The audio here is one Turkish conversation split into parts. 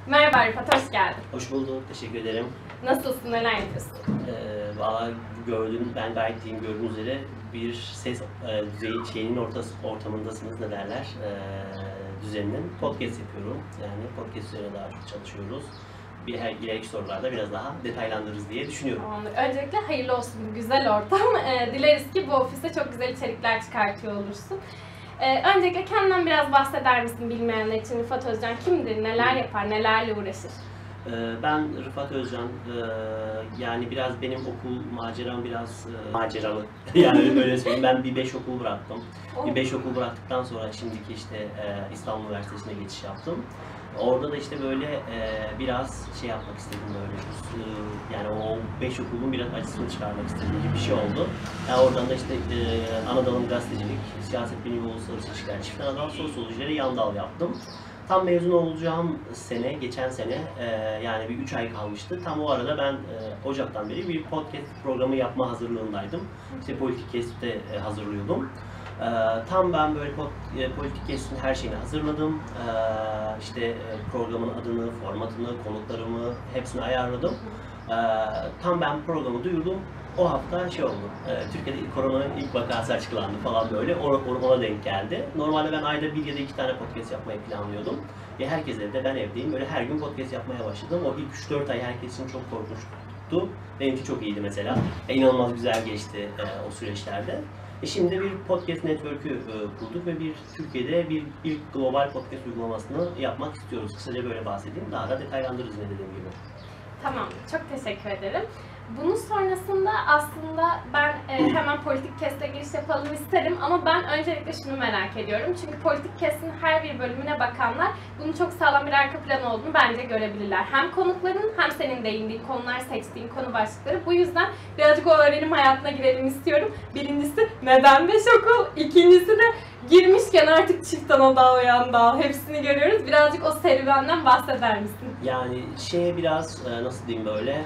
Merhaba Rıfat, hoş geldin. Hoş bulduk, teşekkür ederim. Nasılsın, neler yapıyorsun? Valla ben gayet iyiyim, gördüğünüz üzere bir ses düzeyi ortamındasınız, ne derler, düzeninin. Podcast yapıyorum, yani podcast üzerine daha çok çalışıyoruz. İleriki sorularda biraz daha detaylandırırız diye düşünüyorum. Tamamdır. Öncelikle hayırlı olsun bu güzel ortam. Dileriz ki bu ofiste çok güzel içerikler çıkartıyor olursun. Öncelikle kendinden biraz bahseder misin bilmeyenler için? Rıfat Özcan kimdir, neler yapar, nelerle uğraşır? Ben Rıfat Özcan, yani biraz benim okul maceram biraz maceralı. Yani öyle söyleyeyim, ben bir 5 okul bıraktım. Bir 5 okul bıraktıktan sonra şimdiki işte İstanbul Üniversitesi'ne geçiş yaptım. Orada da işte böyle biraz şey yapmak istedim böyle, yani o 5 okulun biraz acısını çıkarmak istedim gibi bir şey oldu. Yani oradan da işte ana dalım gazetecilik, siyaset bilimi, uluslararası ilişkiler, çift ana dal, sosyolojileri yan dal yaptım. Tam mezun olacağım sene, geçen sene yani bir 3 ay kalmıştı. Tam o arada ben Ocak'tan beri bir podcast programı yapma hazırlığındaydım. İşte Politik Kesit'te hazırlıyordum. Tam ben böyle Politik Kesit'in her şeyini hazırladım. İşte programın adını, formatını, konuklarımı hepsini ayarladım. Tam ben programı duyurdum. O hafta şey oldu, Türkiye'de koronanın ilk vakası açıklandı falan böyle, ona denk geldi. Normalde ben ayda 1 ya da 2 tane podcast yapmayı planlıyordum. Herkes evde, ben evdeyim, böyle her gün podcast yapmaya başladım. O ilk 3-4 ay herkes için çok korkunçtu. Benim için çok iyiydi mesela. İnanılmaz güzel geçti o süreçlerde. Şimdi bir podcast network'ü kurduk ve Türkiye'de bir ilk global podcast uygulamasını yapmak istiyoruz. Kısaca böyle bahsedeyim, daha da detaylandırırız ne dediğim gibi. Tamam, çok teşekkür ederim. Bunun sonrasında aslında ben hemen Politik Kes'e giriş yapalım isterim ama ben öncelikle şunu merak ediyorum. Çünkü Politik Kes'in her bir bölümüne bakanlar bunun çok sağlam bir arka planı olduğunu bence görebilirler. Hem konukların hem senin değindiğin konular, seçtiğin konu başlıkları. Bu yüzden birazcık o öğrenim hayatına girelim istiyorum. Birincisi neden 5 okul? İkincisi de girmişken artık çift ana dal, yan dal hepsini görüyoruz. Birazcık o serüvenden bahseder misin? Yani biraz nasıl diyeyim böyle,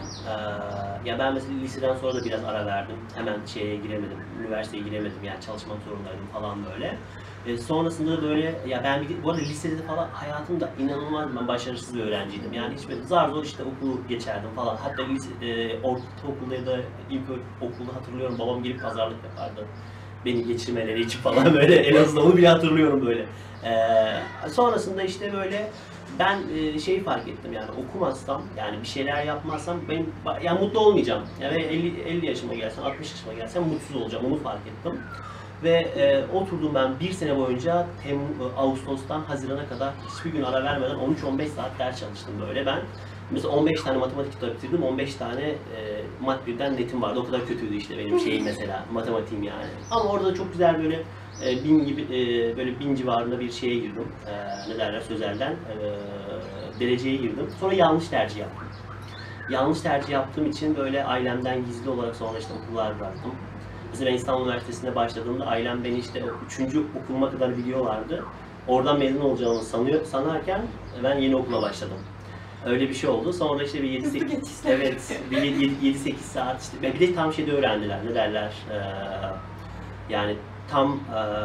ya ben mesela liseden sonra da biraz ara verdim. Hemen şeye giremedim, üniversiteye giremedim, yani çalışmak zorundaydım falan böyle. Sonrasında böyle, ya ben bu arada lisede falan hayatımda inanılmaz ben başarısız bir öğrenciydim. Yani hiç böyle zar zor işte okulu geçerdim falan. Hatta ortaokulda ya da ilkokulda hatırlıyorum, babam gelip pazarlık yapardı beni geçirmeleri için falan böyle, en azından onu bile hatırlıyorum böyle. Sonrasında işte böyle ben şeyi fark ettim, yani okumazsam, yani bir şeyler yapmazsam ben yani mutlu olmayacağım. Yani 50 yaşıma gelsem, 60 yaşıma gelsem mutsuz olacağım, onu fark ettim. Ve oturdum ben bir sene boyunca Ağustos'tan Haziran'a kadar hiçbir gün ara vermeden 13-15 saat ders çalıştım böyle ben. Mesela 15 tane matematik kitabı bitirdim, 15 tane mat birden netim vardı. O kadar kötüydü işte benim şeyim mesela, matematiğim yani. Ama orada çok güzel böyle 1000 gibi, böyle 1000 civarında bir şeye girdim. Ne derler, sözelden dereceye girdim. Sonra yanlış tercih yaptım. Yanlış tercih yaptığım için böyle ailemden gizli olarak sonra işte okullar bıraktım. Mesela ben İstanbul Üniversitesi'nde başladığımda ailem beni işte o 3. okuluma kadar biliyorlardı. Oradan mezun olacağımı sanarken ben yeni okula başladım. Öyle bir şey oldu. Sonra işte bir 7-8 evet, bir 7-8 saat işte, bir de tam şeyde öğrendiler. Ne derler? Yani tam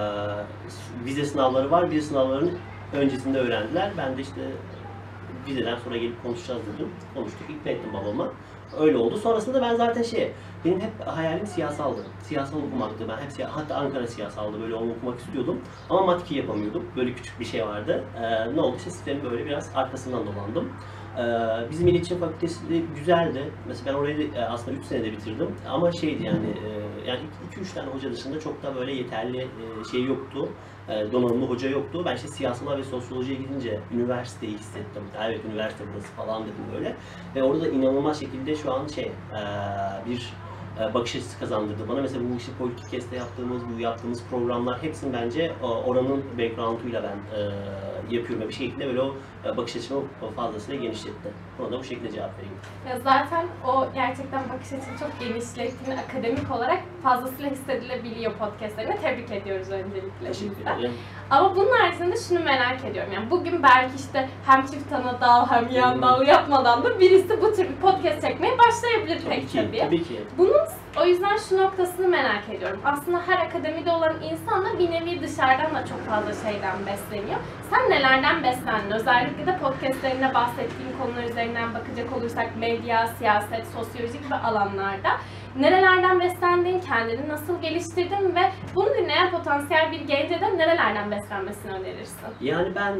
vize sınavları var. Vize sınavlarının öncesinde öğrendiler. Ben de işte vizeden sonra gelip konuşacağız dedim. Konuştuk, ikna ettim babama. Öyle oldu. Sonrasında ben zaten benim hep hayalim siyasaldı. Siyasal okumaktı. Ben hep hatta Ankara siyasaldı. Böyle onu okumak istiyordum. Ama matki yapamıyordum. Böyle küçük bir şey vardı. Ne oldu? İşte sistemin böyle biraz arkasından dolandım. Bizim İletişim Fakültesi de güzeldi. Mesela ben orayı da aslında 3 senede bitirdim. Ama şeydi yani 2-3 tane hoca dışında çok da böyle yeterli şey yoktu. Donanımlı hoca yoktu. Ben işte siyasala ve sosyolojiye gidince üniversiteyi hissettim. Evet, üniversite burası falan dedim böyle. Ve orada da inanılmaz şekilde şu an bir bakış açısı kazandırdı bana. Mesela bu işte Politik Kes'te yaptığımız programlar hepsini bence oranın background'uyla ben yapıyorum. Bir şekilde böyle o bakış açımı fazlasıyla genişletti. Ona da bu şekilde cevap vereyim. Ya zaten o gerçekten bakış açını çok genişlettiğini akademik olarak fazlasıyla hissedilebiliyor podcastlerine. Tebrik ediyoruz öncelikle. Teşekkür ederim. Ama bunun haricinde şunu merak ediyorum. Yani bugün belki işte hem çift ana dal hem yan dal yapmadan da birisi bu tür bir podcast çekmeye başlayabilir Tabii ki. Bunun o yüzden şu noktasını merak ediyorum. Aslında her akademide olan insan da bir nevi dışarıdan da çok fazla şeyden besleniyor. Sen neler nelerden beslendin? Özellikle de podcastlerinde bahsettiğim konular üzerinden bakacak olursak medya, siyaset, sosyoloji gibi alanlarda nerelerden beslendin, kendini nasıl geliştirdin ve bunu dinleyen potansiyel bir gence de nerelerden beslenmesini önerirsin? Yani ben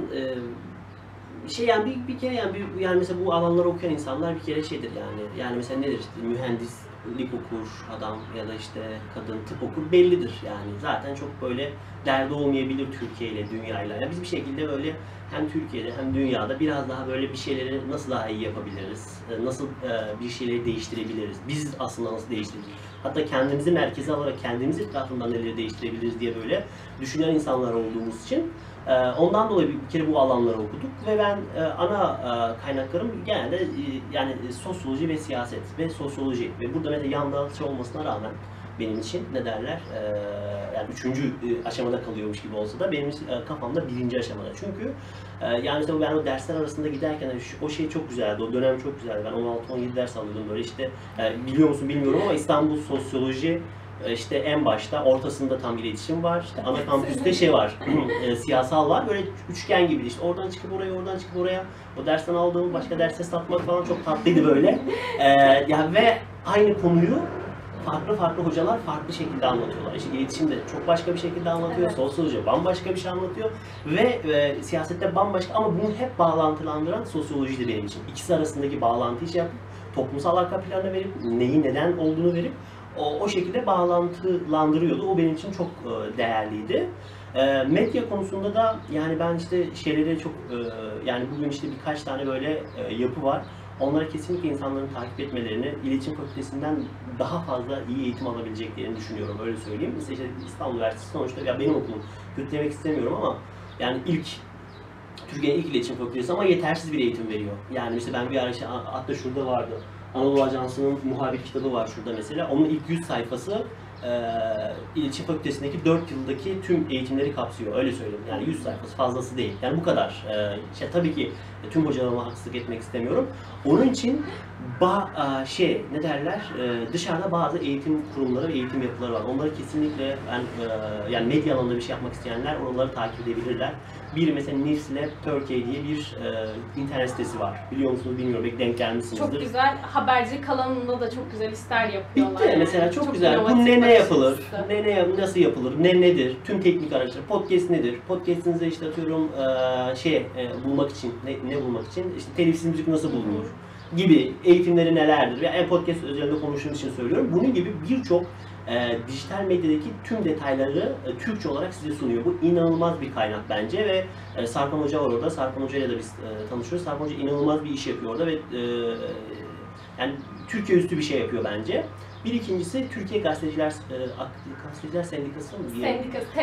yani bir kere yani mesela bu alanları okuyan insanlar bir kere şeydir yani mesela nedir işte mühendislik okur adam ya da işte kadın tıp okur bellidir yani zaten çok böyle derdi olmayabilir Türkiye ile dünyayla. Yani biz bir şekilde böyle hem Türkiye'de hem dünyada biraz daha böyle bir şeyleri nasıl daha iyi yapabiliriz, nasıl bir şeyleri değiştirebiliriz, biz aslında nasıl değiştirebiliriz, hatta kendimizi merkeze alarak kendimiz etrafından neleri değiştirebiliriz diye böyle düşünen insanlar olduğumuz için ondan dolayı bir kere bu alanları okuduk ve ben ana kaynaklarım genelde yani sosyoloji ve siyaset ve sosyoloji ve burada mesela yan dal şey olmasına rağmen benim için ne derler yani üçüncü aşamada kalıyormuş gibi olsa da benim kafamda birinci aşamada çünkü yani mesela ben o dersler arasında giderken o şey çok güzeldi, o dönem çok güzeldi. Ben 16-17 ders alıyordum böyle işte biliyor musun bilmiyorum ama İstanbul Sosyoloji işte en başta, ortasında tam iletişim var, işte ana kampüste şey var, siyasal var, böyle üçgen gibi işte oradan çıkıp oraya, oradan çıkıp oraya, o dersten aldığım başka derse satmak falan çok tatlıydı böyle. Yani ve aynı konuyu farklı hocalar farklı şekilde anlatıyorlar. İşte iletişim de çok başka bir şekilde anlatıyor, evet. Sosyoloji bambaşka bir şey anlatıyor ve siyasette bambaşka ama bunu hep bağlantılandıran sosyolojiydi benim için. İkisi arasındaki bağlantıyı şey yapıp, toplumsal arka planı verip, neyin neden olduğunu verip, o şekilde bağlantılandırıyordu. O benim için çok değerliydi. Medya konusunda da yani ben işte şeyleri çok yani bugün işte birkaç tane böyle yapı var. Onlara kesinlikle insanların takip etmelerini, iletişim fakültesinden daha fazla iyi eğitim alabileceklerini düşünüyorum. Öyle söyleyeyim. Mesela işte İstanbul Üniversitesi sonuçta ya benim okulum kötülemek istemiyorum ama yani Türkiye'nin ilk iletişim fakültesi ama yetersiz bir eğitim veriyor. Yani mesela ben bir ara işte hatta şurada vardı. Anadolu Ajansı'nın muhabir kitabı var şurada mesela. Onun ilk 100 sayfası İletişim Fakültesindeki 4 yıldaki tüm eğitimleri kapsıyor. Öyle söyleyeyim. Yani 100 sayfası fazlası değil. Yani bu kadar. Tabii ki tüm hocalarıma haksızlık etmek istemiyorum. Onun için ne derler? Dışarıda bazı eğitim kurumları ve eğitim yapıları var. Onları kesinlikle yani medya alanında bir şey yapmak isteyenler oraları takip edebilirler. Bir mesela News Lab Turkey diye bir internet sitesi var. Biliyor musunuz bilmiyorum. Belki denk gelmişsinizdir. Çok güzel. Habercilik alanında da çok güzel işler yapıyorlar. Bitti. Mesela çok güzel. Bu ne yapılır? Nasıl yapılır? Nedir? Tüm teknik araçlar. Podcast nedir? Podcast'inize işte atıyorum bulmak için. Ne bulmak için? İşte telifsiz müzik nasıl bulunur? Gibi eğitimleri nelerdir? Ve podcast üzerinde konuştuğum için söylüyorum. Bunun gibi birçok dijital medyadaki tüm detayları Türkçe olarak size sunuyor. Bu inanılmaz bir kaynak bence ve Sarpan Hoca var orada. Sarpan Hoca ile de biz tanışıyoruz. Sarpan Hoca inanılmaz bir iş yapıyor orada ve yani Türkiye üstü bir şey yapıyor bence. Bir ikincisi Türkiye Gazeteciler Sendikası mı diye?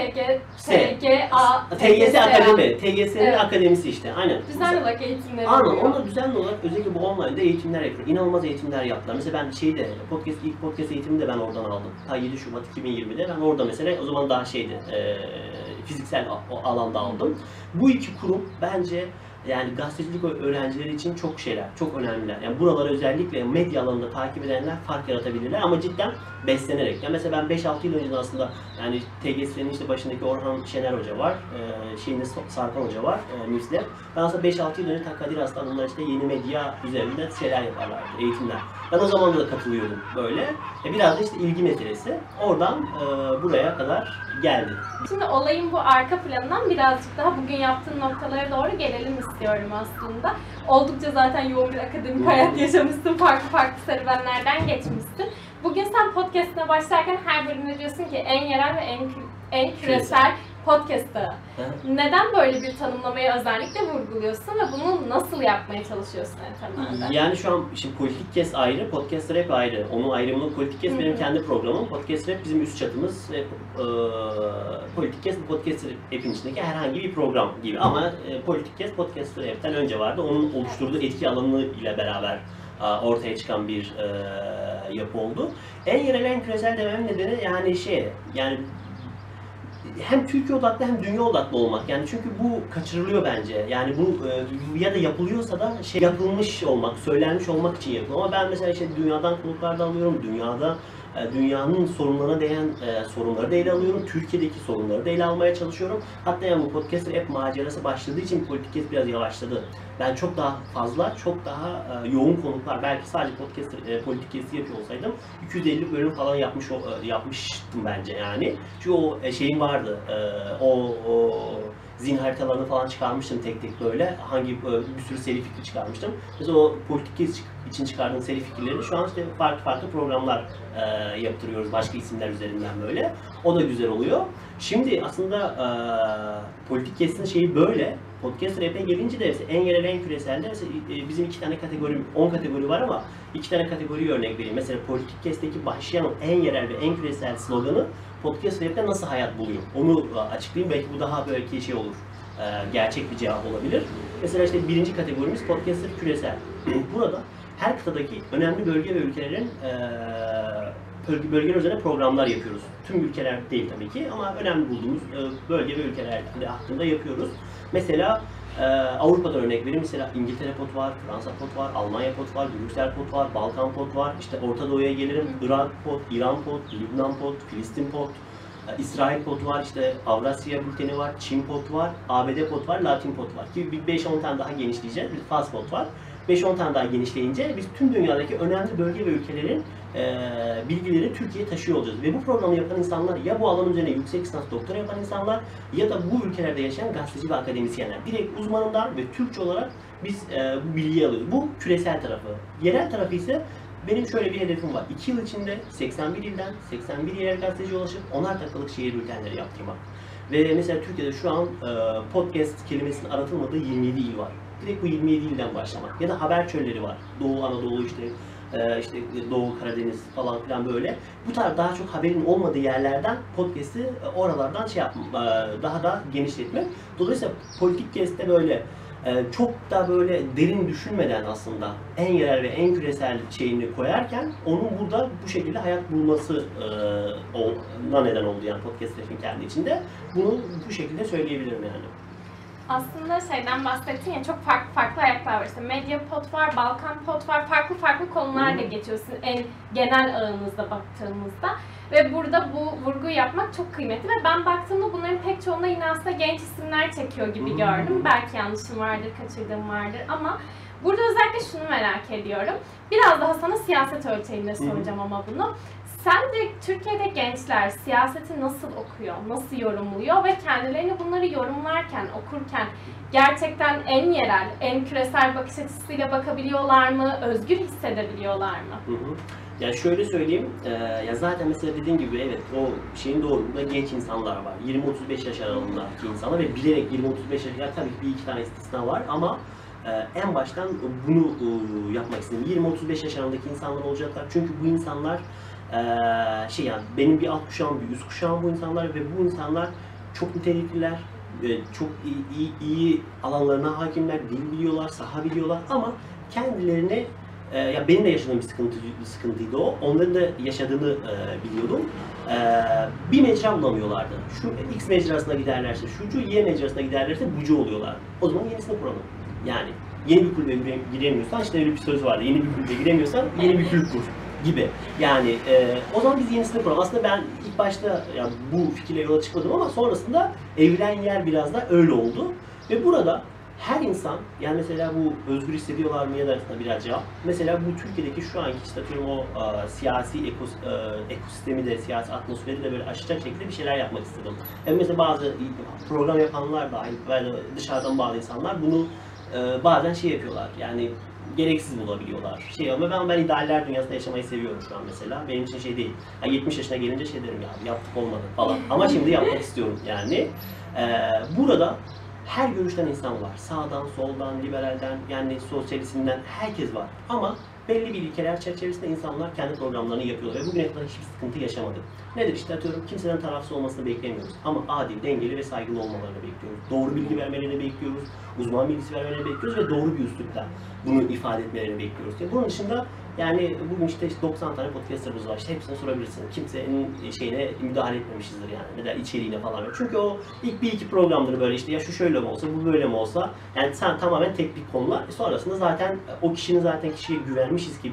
TGS Akademi. TGS'nin evet. Akademisi işte. Aynen. Düzenli olarak eğitimler yapıyor. Aynen. Onlar düzenli olarak özellikle bu online'da eğitimler yapıyor. İnanılmaz eğitimler yaptılar. Mesela ben ilk podcast eğitimini de ben oradan aldım. Ta 7 Şubat 2020'de ben orada mesela o zaman daha fiziksel alanda aldım. Bu iki kurum bence yani gazetecilik öğrencileri için çok önemliler. Yani buraları özellikle medya alanında takip edenler fark yaratabilirler ama cidden beslenerek. Yani mesela ben 5-6 yıl önce aslında yani TGS'nin işte başındaki Orhan Şener Hoca var, Sarkan Hoca var, News'de. Ben aslında 5-6 yıl önce Kadir Aslan onlar işte yeni medya üzerinde şeyler yaparlardı, eğitimler. Ben o zaman da katılıyordum böyle. Biraz da işte ilgi meselesi. Oradan buraya kadar geldi. Şimdi olayın bu arka planından birazcık daha bugün yaptığın noktalara doğru gelelim istiyorum aslında. Oldukça zaten yoğun bir akademik hayat yaşamışsın, farklı serüvenlerden geçmişsin. Bugün sen podcast'ine başlarken her bölümde diyorsun ki en yerel ve en küresel podcast'ı. Neden böyle bir tanımlamayı özellikle vurguluyorsun ve bunu nasıl yapmaya çalışıyorsun en temelde? Yani şu an şimdi Politik Kes ayrı, Podcast Rap ayrı. Onun ayrımını Politik Kes benim kendi programım. Podcast Rap bizim üst çatımız. Politik Kes Podcast Rap'in içindeki herhangi bir program gibi. Ama Politik Kes Podcast Rap'ten önce vardı. Onun oluşturduğu etki alanı ile beraber ortaya çıkan bir yapı oldu. En yerel en küresel dememin nedeni yani hem Türkiye odaklı hem dünya odaklı olmak. Yani çünkü bu kaçırılıyor bence. Yani bu ya da yapılıyorsa da yapılmış olmak, söylenmiş olmak için yapılıyor. Ama ben mesela dünyadan konuklar da alıyorum. Dünyada dünyanın sorunlarına değen sorunları da ele alıyorum. Türkiye'deki sorunları da ele almaya çalışıyorum. Hatta yani bu podcast hep macerası başladığı için Politikcast biraz yavaşladı. Ben çok daha fazla, çok daha yoğun konuklar, belki sadece Politikcast'i yapıyor olsaydım 250 bölüm falan yapmıştım bence yani. Çünkü o şeyim vardı, o zihin haritalarını falan çıkarmıştım tek tek böyle. Bir sürü seri fikri çıkarmıştım. Mesela o Politikcast için çıkardığım seri fikirleri şu an işte farklı programlar yaptırıyoruz başka isimler üzerinden böyle. O da güzel oluyor. Şimdi aslında Politikcast'in şeyi böyle. Podcast rap'e gelince de en yerel en küreselde bizim 2 tane kategori, 10 kategori var ama 2 tane kategori örnek vereyim. Mesela Politikcast'teki başlayan en yerel ve en küresel sloganı Podcast rap'te nasıl hayat buluyor? Onu açıklayayım. Belki bu daha böyle şey olur. Gerçek bir cevap olabilir. Mesela işte birinci kategorimiz Podcaster küresel. Burada her kıtadaki önemli bölge ve ülkelerin bölgeler üzerine programlar yapıyoruz. Tüm ülkeler değil tabii ki ama önemli bulduğumuz bölge ve ülkeler hakkında yapıyoruz. Mesela Avrupa'da örnek vereyim. Mesela İngiltere pot var, Fransa pot var, Almanya pot var, Brüksel pot var, Balkan pot var. İşte Orta Doğu'ya gelirim. Irak pot, İran pot, Lübnan pot, Filistin pot, İsrail pot var, işte Avrasya bülteni var, Çin pot var, ABD pot var, Latin pot var. Ki bir 5-10 tane daha genişleyeceğiz. Bir Fas pot var. 5-10 tane daha genişleyince biz tüm dünyadaki önemli bölge ve ülkelerin bilgileri Türkiye'ye taşıyor olacağız. Ve bu programı yapan insanlar ya bu alan üzerine yüksek lisans doktora yapan insanlar ya da bu ülkelerde yaşayan gazeteci ve akademisyenler. Direkt uzmanından ve Türkçe olarak biz bu bilgiyi alıyoruz. Bu küresel tarafı. Yerel tarafı ise benim şöyle bir hedefim var. 2 yıl içinde 81 ilden 81 yerel gazeteciye ulaşıp 10'ar dakikalık şehir bültenleri yaptırmak. Ve mesela Türkiye'de şu an podcast kelimesinin aratılmadığı 27 il var. Direkt bu 27 ilden başlamak. Ya da haber çölleri var. Doğu Anadolu işte Doğu Karadeniz falan filan böyle. Bu tarz daha çok haberin olmadığı yerlerden podcast'i oralardan daha da genişletmek. Dolayısıyla Politikcast'te böyle çok da böyle derin düşünmeden aslında en yerel ve en küresel şeyini koyarken onun burada bu şekilde hayat bulması neden oldu yani podcast'lerin kendi içinde. Bunu bu şekilde söyleyebilirim yani. Aslında şeyden bahsettin ya, çok farklı ayaklar var. İşte Mediapod var, Balkan Pod var, farklı konularla geçiyorsun en genel ağınızda baktığımızda. Ve burada bu vurgu yapmak çok kıymetli ve ben baktığımda bunların pek çoğunda yine aslında genç isimler çekiyor gibi gördüm. Belki yanlışım vardır, kaçırdığım vardır ama burada özellikle şunu merak ediyorum. Biraz daha sana siyaset ölçeğinde soracağım ama bunu. Sence Türkiye'de gençler siyaseti nasıl okuyor, nasıl yorumluyor ve kendilerini bunları yorumlarken, okurken gerçekten en yerel, en küresel bakış açısıyla bakabiliyorlar mı, özgür hissedebiliyorlar mı? Yani şöyle söyleyeyim, ya zaten mesela dediğim gibi evet o şeyin doğruluğunda genç insanlar var. 20-35 yaş aralığındaki insanlar ve bilerek 20-35 yaş, yani tabii ki bir iki tane istisna var ama en baştan bunu yapmak istedim. 20-35 yaş aralığındaki insanlar olacaklar çünkü bu insanlar yani benim bir alt kuşağım, bir üst kuşağım bu insanlar ve bu insanlar çok nitelikliler, çok iyi alanlarına hakimler, dil biliyorlar, saha biliyorlar ama kendilerini ya benim de yaşadığım bir sıkıntıydı o. Onların da yaşadığını biliyordum. Bir mecra bulamıyorlardı. Şu X mecrasına giderlerse şucu, Y mecrasına giderlerse bucu oluyorlar. O zaman yenisini kuralım. Yani yeni bir kulübe giremiyorsan işte öyle bir söz vardı. Yeni bir kulübe giremiyorsan yeni bir kulüp kur gibi. Yani o zaman biz yenisini kuralım. Aslında ben ilk başta yani bu fikirle yola çıkmadım ama sonrasında evrilen yer biraz da öyle oldu. Ve burada her insan, yani mesela bu özgür hissediyorlar mı ya da biraz cevap. Mesela bu Türkiye'deki şu anki statüüm o siyasi ekosistemi de, siyasi atmosferi de böyle aşacak şekilde bir şeyler yapmak istedim. Mesela bazı program yapanlar dahil veya dışarıdan bazı insanlar bunu bazen şey yapıyorlar yani gereksiz bulabiliyorlar. Ama ben idealler dünyasında yaşamayı seviyorum şu an mesela. Benim için şey değil. Yani 70 yaşına gelince şey derim ya yaptık olmadı falan. Ama şimdi yapmak istiyorum yani. Burada her görüşten insan var. Sağdan, soldan, liberalden, yani sosyalistinden herkes var. Ama belli bir ilkeler çerçevesinde insanlar kendi programlarını yapıyorlar ve bugüne kadar hiçbir sıkıntı yaşamadık. Nedir işte atıyorum kimseden tarafsız olmasını beklemiyoruz ama adil, dengeli ve saygılı olmalarını bekliyoruz. Doğru bilgi vermelerini bekliyoruz, uzman bilgisi vermelerini bekliyoruz ve doğru bir üslupla bunu ifade etmelerini bekliyoruz. Bunun dışında yani bugün işte 90 tane podcaster'ımız var. İşte hepsine sorabilirsin. Kimsenin şeyine müdahale etmemişizdir yani. Ne der içeriğine falan. Çünkü o ilk bir iki programdır böyle işte ya şu şöyle mi olsa, bu böyle mi olsa. Yani sen tamamen teknik konular. Sonrasında zaten o kişinin kişiye güvenmişiz ki biz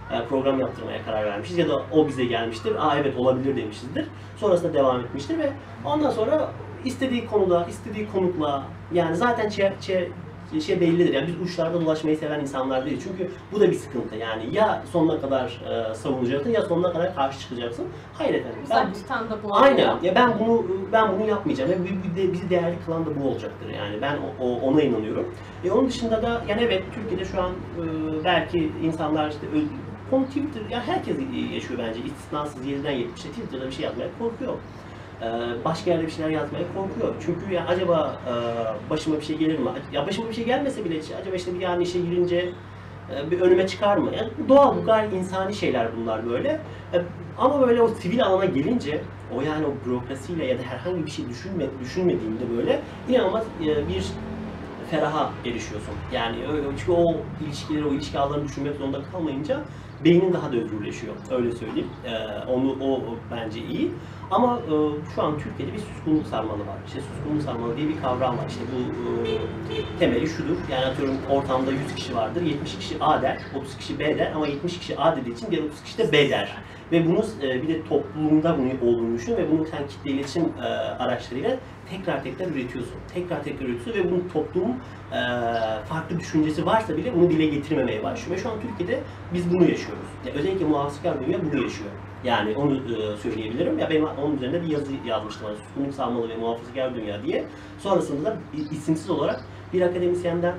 program yaptırmaya karar vermişiz ya da o bize gelmiştir. Evet olabilir demişizdir. Sonrasında devam etmiştir ve ondan sonra istediği konuda, istediği konukla yani zaten şey bellidir. Yani biz uçlarda dolaşmayı seven insanlar değiliz. Çünkü bu da bir sıkıntı. Yani ya sonuna kadar savunacaksın ya sonuna kadar karşı çıkacaksın. Hayır efendim. Uzak tutan da bu. Aynen. Ya ben bunu yapmayacağım. Ve bizi değerli kılan da bu olacaktır. Yani ben ona inanıyorum. Onun dışında da yani evet Türkiye'de şu an belki insanlar işte konu Twitter ya herkes yaşıyor bence. İstisnasız 7'den 70'e Twitter'da bir şey yazmaya korkuyor. Başka yerde bir şeyler yazmaya korkuyor. Çünkü ya acaba başıma bir şey gelir mi? Ya başıma bir şey gelmese bile acaba işte bir yani işe girince bir önüme çıkar mı? Yani doğal, bu gayet insani şeyler bunlar böyle. Ama böyle o sivil alana gelince o yani o bürokrasiyle ya da herhangi bir şey düşünmediğimde böyle inanılmaz bir feraha erişiyorsun. Yani çünkü o ilişkileri, o ilişki ağlarını düşünmek zorunda kalmayınca beynin daha da özgürleşiyor. Öyle söyleyeyim. O bence iyi. Ama şu an Türkiye'de bir suskunluk sarmalı var. İşte suskunluk sarmalı diye bir kavram var. İşte bu temeli şudur. Yani atıyorum ortamda 100 kişi vardır. 70 kişi A der, 30 kişi B der ama 70 kişi A dediği için diğer 30 kişi de B der. Ve bunu bir de toplumda bunu olduğunu düşün ve bunu sen kitle iletişim araçlarıyla tekrar üretiyorsun. Tekrar üretiyorsun ve bunun toplumun farklı düşüncesi varsa bile bunu dile getirmemeye başlıyor. Ve şu an Türkiye'de biz bunu yaşıyoruz. Yani özellikle muhafazakar dünya bunu yaşıyor. Yani onu söyleyebilirim. Ya ben onun üzerinde bir yazı yazmıştım. Hani suskunluk sarmalı ve muhafazakar dünya diye. Sonrasında da isimsiz olarak bir akademisyenden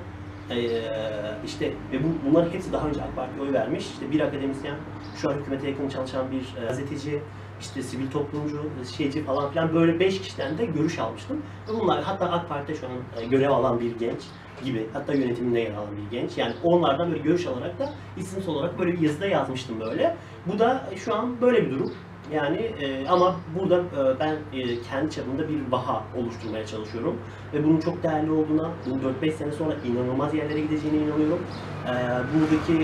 işte ve bunların hepsi daha önce AK Parti'ye oy vermiş. İşte bir akademisyen, şu an hükümete yakın çalışan bir gazeteci, işte sivil toplumcu, şeyci falan filan böyle 5 kişiden de görüş almıştım. Bunlar hatta AK Parti'de şu an görev alan bir genç gibi, hatta yönetiminde yer alan bir genç. Yani onlardan böyle görüş alarak da isimsiz olarak böyle bir yazıda yazmıştım böyle. Bu da şu an böyle bir durum. Yani ama burada ben kendi çapımda bir vaha oluşturmaya çalışıyorum ve bunun çok değerli olduğuna, bunun 4-5 sene sonra inanılmaz yerlere gideceğine inanıyorum. Buradaki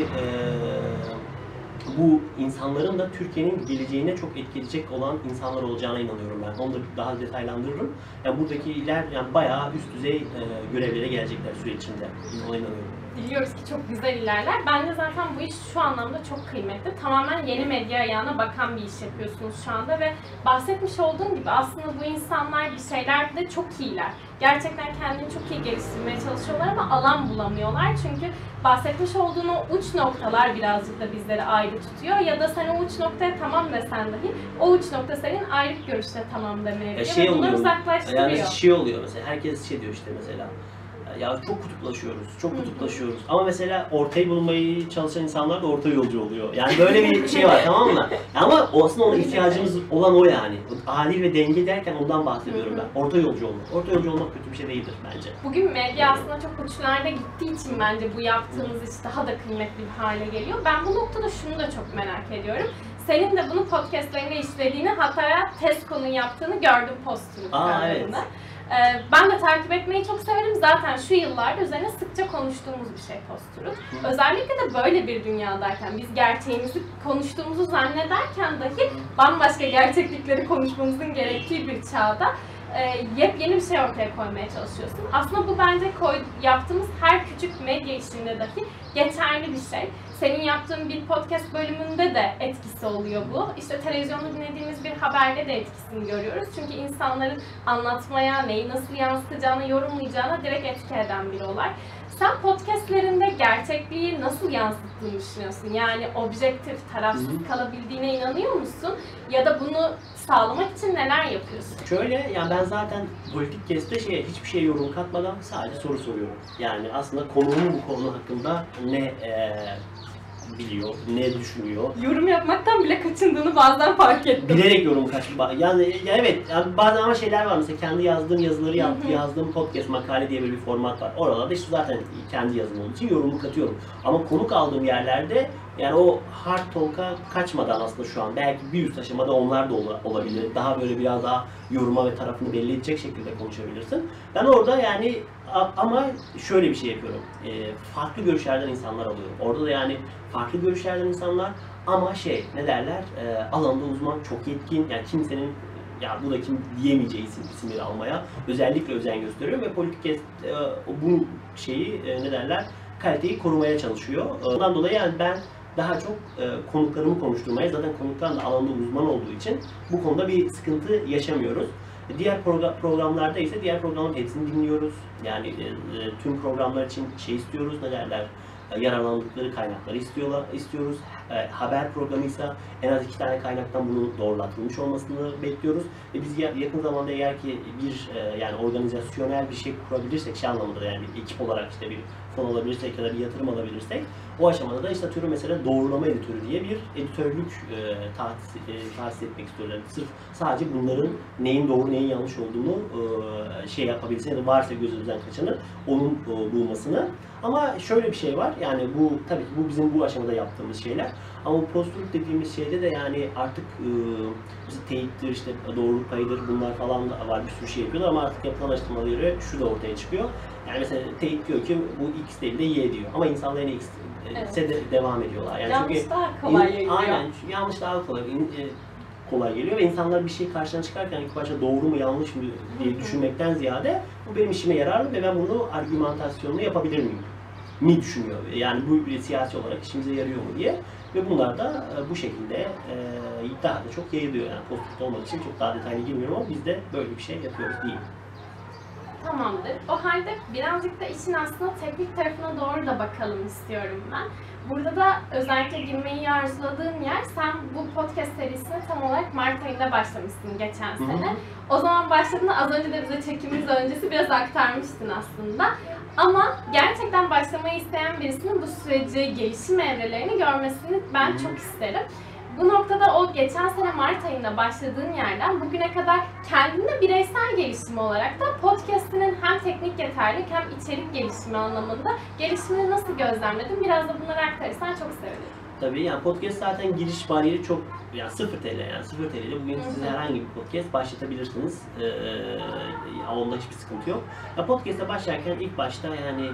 bu insanların da Türkiye'nin geleceğine çok etkileyecek olan insanlar olacağına inanıyorum ben. Onu da daha detaylandırırım. Yani buradakiler yani bayağı üst düzey görevlere gelecekler süre içinde. Ona inanıyorum. Diliyoruz ki çok güzel ilerler. Bence zaten bu iş şu anlamda çok kıymetli. Tamamen yeni medya ayağına bakan bir iş yapıyorsunuz şu anda ve bahsetmiş olduğum gibi aslında bu insanlar bir şeylerde çok iyiler. Gerçekten kendini çok iyi geliştirmeye çalışıyorlar ama alan bulamıyorlar. Çünkü bahsetmiş olduğun o uç noktalar birazcık da bizleri ayrı tutuyor. Ya da sen o uç noktaya tamam desen dahi o uç nokta senin ayrı görüşte tamam demeyebiliyor ve bunları uzaklaştırıyor. Yani şey oluyor mesela, herkes şey diyor işte mesela. Ya çok kutuplaşıyoruz. Ama mesela ortayı bulmayı çalışan insanlar da orta yolcu oluyor. Yani böyle bir şey var, tamam mı? Ama aslında ona ihtiyacımız olan o yani. Adil ve denge derken ondan bahsediyorum ben. Orta yolcu olmak. Orta yolcu olmak kötü bir şey değildir bence. Bugün medya aslında çok uçlarda gittiği için bence bu yaptığımız iş daha da kıymetli bir hale geliyor. Ben bu noktada şunu da çok merak ediyorum. Senin de bunu podcastlerinde işlediğini, hatta Tesco'nun yaptığını gördüm Postürk kanalında. Evet. Ben de takip etmeyi çok severim. Zaten şu yıllarda üzerine sıkça konuştuğumuz bir şey Postürk. Özellikle de böyle bir dünyadayken, biz gerçeğimizi konuştuğumuzu zannederken dahi bambaşka gerçeklikleri konuşmamızın gerektiği bir çağda yepyeni bir şey ortaya koymaya çalışıyorsun. Aslında bu bence yaptığımız her küçük medya işinde dahi geçerli bir şey. Senin yaptığın bir podcast bölümünde de etkisi oluyor bu. İşte televizyonda dinlediğimiz bir haberde de etkisini görüyoruz. Çünkü insanların anlatmaya, neyi nasıl yansıtacağını, yorumlayacağına direkt etki eden bir olay. Sen podcastlerinde gerçekliği nasıl yansıttığını düşünüyorsun? Yani objektif, tarafsız kalabildiğine inanıyor musun? Ya da bunu sağlamak için neler yapıyorsun? Şöyle, yani ben zaten politik keste hiçbir şeye yorum katmadan sadece soru soruyorum. Yani aslında konuğum bu konu hakkında ne biliyor, ne düşünüyor. Yorum yapmaktan bile kaçındığını bazen fark ettim. Bilerek yorum kaçma. Yani evet, yani bazen ama şeyler var mesela kendi yazdığım yazıları yazdığım podcast makale diye böyle bir format var. Oralarda işte zaten kendi yazım olduğu için yorumu katıyorum. Ama konuk aldığım yerlerde yani o hard talk'a kaçmadan aslında şu an belki bir üst aşamada onlar da olabilir. Daha böyle biraz daha yoruma ve tarafını belli edecek şekilde konuşabilirsin. Ben orada yani ama şöyle bir şey yapıyorum. Farklı görüşlerden insanlar alıyorum. Orada da yani farklı görüşlerden insanlar ama ne derler? Alanda uzman, çok yetkin. Yani kimsenin ya bu da kim diyemeyeceği isimleri almaya özellikle özen gösteriyor ve politik bu şeyi ne derler? Kaliteyi korumaya çalışıyor. Ondan dolayı yani ben daha çok konuklarımı konuşturmaya, zaten konuklar da alanda uzman olduğu için bu konuda bir sıkıntı yaşamıyoruz. Diğer programlarda ise diğer programların hepsini dinliyoruz. Yani tüm programlar için şey istiyoruz, ne derler, yararlandıkları kaynakları istiyoruz. Haber programıysa en az 2 tane kaynaktan bunun doğrulatılmış olmasını bekliyoruz. Ve biz yakın zamanda eğer ki bir yani organizasyonel bir şey kurabilirsek, şey anlamında yani bir ekip olarak işte bir fon alabilirsek ya da bir yatırım alabilirsek, o aşamada da işte atıyorum mesela doğrulama editörü diye bir editörlük tahsis etmek istiyoruz. Yani sırf sadece bunların neyin doğru neyin yanlış olduğunu şey yapabilsin ya da varsa gözümüzden kaçanı onun bulmasını. Ama şöyle bir şey var, yani bu tabii ki bu bizim bu aşamada yaptığımız şeyler. Ama post-truth dediğimiz şeyde de yani artık mesela teyittir, işte doğruluk payıdır, bunlar falan da var, bir sürü şey yapıyorlar ama artık yapılan araştırmalara göre şu da ortaya çıkıyor. Yani mesela teyit diyor ki bu X değil de Y diyor ama insanlar yine X'e de devam ediyorlar. Yani yanlış çünkü daha kolay geliyor. Aynen, yanlış daha kolay geliyor ve insanlar bir şey karşına çıkarken ilk başta doğru mu yanlış mı diye düşünmekten ziyade bu benim işime yarar mı ve ben bunu argümantasyonla yapabilir miyim mi düşünüyor. Yani bu siyasi olarak işimize yarıyor mu diye ve bunlar da bu şekilde daha da çok yayılıyor. Yani post-truth olmadığı için çok daha detaylı girmiyorum ama biz de böyle bir şey yapıyoruz diyeyim. Tamamdır. O halde birazcık da işin aslında teknik tarafına doğru da bakalım istiyorum ben. Burada da özellikle girmeyi arzuladığım yer, sen bu podcast serisine tam olarak Mart ayında başlamışsın geçen sene. O zaman başladığında az önce de bize çekimimiz öncesi biraz aktarmıştın aslında. Ama gerçekten başlamayı isteyen birisinin bu süreci, gelişim evrelerini görmesini ben çok isterim. Bu noktada o geçen sene Mart ayında başladığın yerden bugüne kadar kendine bireysel gelişimi olarak da podcast'inin hem teknik yeterlilik hem içerik gelişimi anlamında gelişimini nasıl gözlemledin? Biraz da bunları aktarırsan çok sevinirim. Tabii yani podcast zaten giriş bariyeri çok, yani 0 TL, yani 0 TL ile bugün siz herhangi bir podcast başlatabilirsiniz. Onda hiçbir sıkıntı yok. Ya podcast'e başlarken ilk başta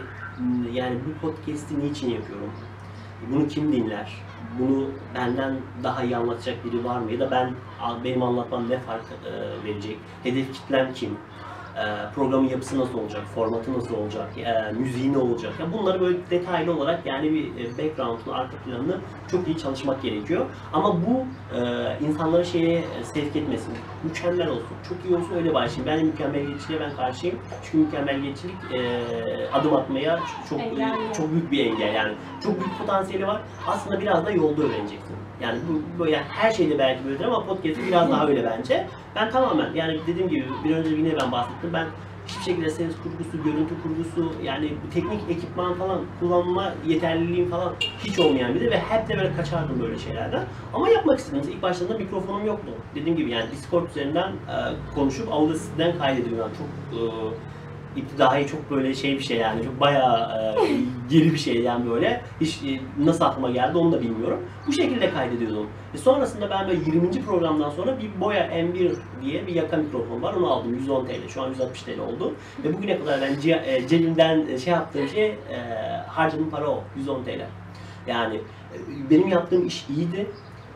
yani bu podcast'i niçin yapıyorum? Bunu kim dinler? Bunu benden daha iyi anlatacak biri var mı? Ya da benim anlatmam ne fark verecek? Hedef kitlem kim? Programın yapısı nasıl olacak? Formatı nasıl olacak? Müziği ne olacak? Ya bunları böyle detaylı olarak yani bir background'unu, arka planını çok iyi çalışmak gerekiyor. Ama bu insanları şeye sevk etmesin. Mükemmel olsun, çok iyi olsun, öyle başlayayım. Ben de mükemmeliyetçiliğe ben karşıyım. Çünkü mükemmeliyetçilik adım atmaya çok büyük bir engel. Yani çok büyük potansiyeli var. Aslında biraz da yolda öğreneceksin. Yani bu böyle her şeyde belki böyledir ama podcast'ı biraz daha öyle bence. Ben tamamen yani dediğim gibi bir önce yine ben bahsettim. Ben hiçbir şekilde ses kurgusu, görüntü kurgusu, yani teknik ekipman falan kullanma yeterliliğim falan hiç olmayan biri ve hep de böyle kaçardım böyle şeylerden. Ama yapmak istedim. İlk başladığında mikrofonum yoktu. Dediğim gibi yani Discord üzerinden konuşup Audacity'den kaydediyorum. Yani çok İptidai, çok böyle şey bir şey yani, çok bayağı geri bir şey yani böyle. Hiç nasıl aklıma geldi onu da bilmiyorum. Bu şekilde kaydediyordum. Sonrasında ben böyle 20. programdan sonra bir Boya M1 diye bir yaka mikrofon var, onu aldım 110 TL. Şu an 160 TL oldu. Ve bugüne kadar ben cebimden şey yaptığım şey, harcadığım para o, 110 TL. Yani benim yaptığım iş iyiydi.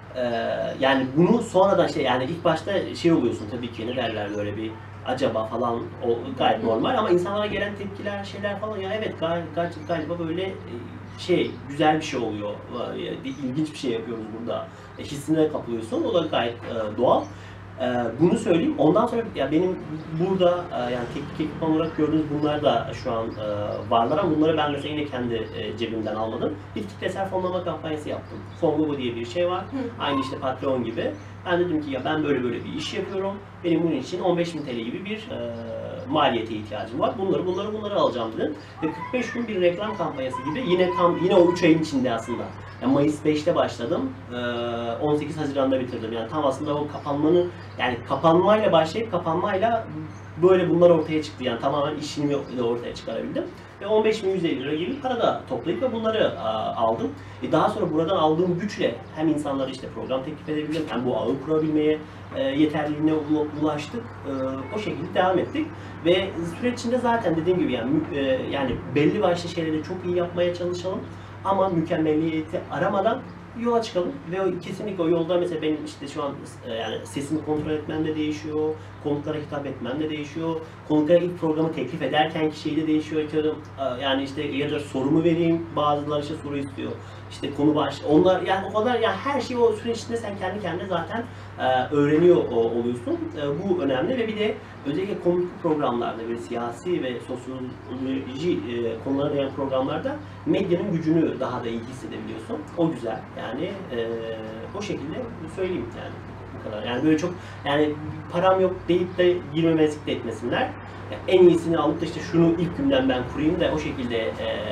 Yani bunu sonradan yani ilk başta şey oluyorsun tabii ki, ne derler böyle bir acaba falan, o gayet normal ama insanlara gelen tepkiler, şeyler falan ya evet galiba böyle güzel bir şey oluyor, ilginç bir şey yapıyoruz burada hissine kapılıyorsun, o da gayet doğal. Bunu söyleyeyim. Ondan sonra ya benim burada yani teknik ekipman olarak gördüğünüz bunlar da şu an varlar ama bunları ben mesela yine kendi cebimden almadım. Bir kitlesel fonlama kampanyası yaptım. Fongobo diye bir şey var. Aynı işte Patreon gibi. Ben dedim ki ya ben böyle bir iş yapıyorum. Benim bunun için 15.000 TL gibi bir maliyete ihtiyacım var. Bunları alacağım dedim. Ve 45 gün bir reklam kampanyası gibi yine o 3 ayın içinde aslında. Yani Mayıs 5'te başladım. 18 Haziran'da bitirdim. Yani tam aslında o kapanmayla başlayıp kapanmayla böyle bunlar ortaya çıktı. Yani tamamen işimi ortaya çıkarabildim. Ve 15.150 lira gibi para da toplayıp ve bunları aldım. Daha sonra buradan aldığım güçle hem insanlara işte program teklif edebildim, hem bu ağı kurabilmeye yeterliliğine ulaştık. O şekilde devam ettik. Ve süreç içinde zaten dediğim gibi yani belli başlı şeyleri çok iyi yapmaya çalışalım. Ama mükemmelliyeti aramadan yola çıkalım ve kesinlikle o yolda mesela benim işte şu an yani sesimi kontrol etmem de değişiyor, konuklara hitap etmem de değişiyor, konuklara ilk programı teklif ederken ki şeyi de değişiyor. Yani işte ya da sorumu vereyim, bazıları işte soru istiyor, işte konu onlar yani o kadar yani her şeyi o süreç içinde sen kendi kendine zaten öğreniyor oluyorsun. Bu önemli ve bir de özellikle komik programlarda böyle siyasi ve sosyoloji konulara dayanan programlarda medyanın gücünü daha da iyi hissedebiliyorsun. O güzel yani o şekilde söyleyeyim yani bu kadar. Yani böyle çok yani param yok deyip de girmemezlik de etmesinler. Yani en iyisini alıp da işte şunu ilk günden ben kurayım da o şekilde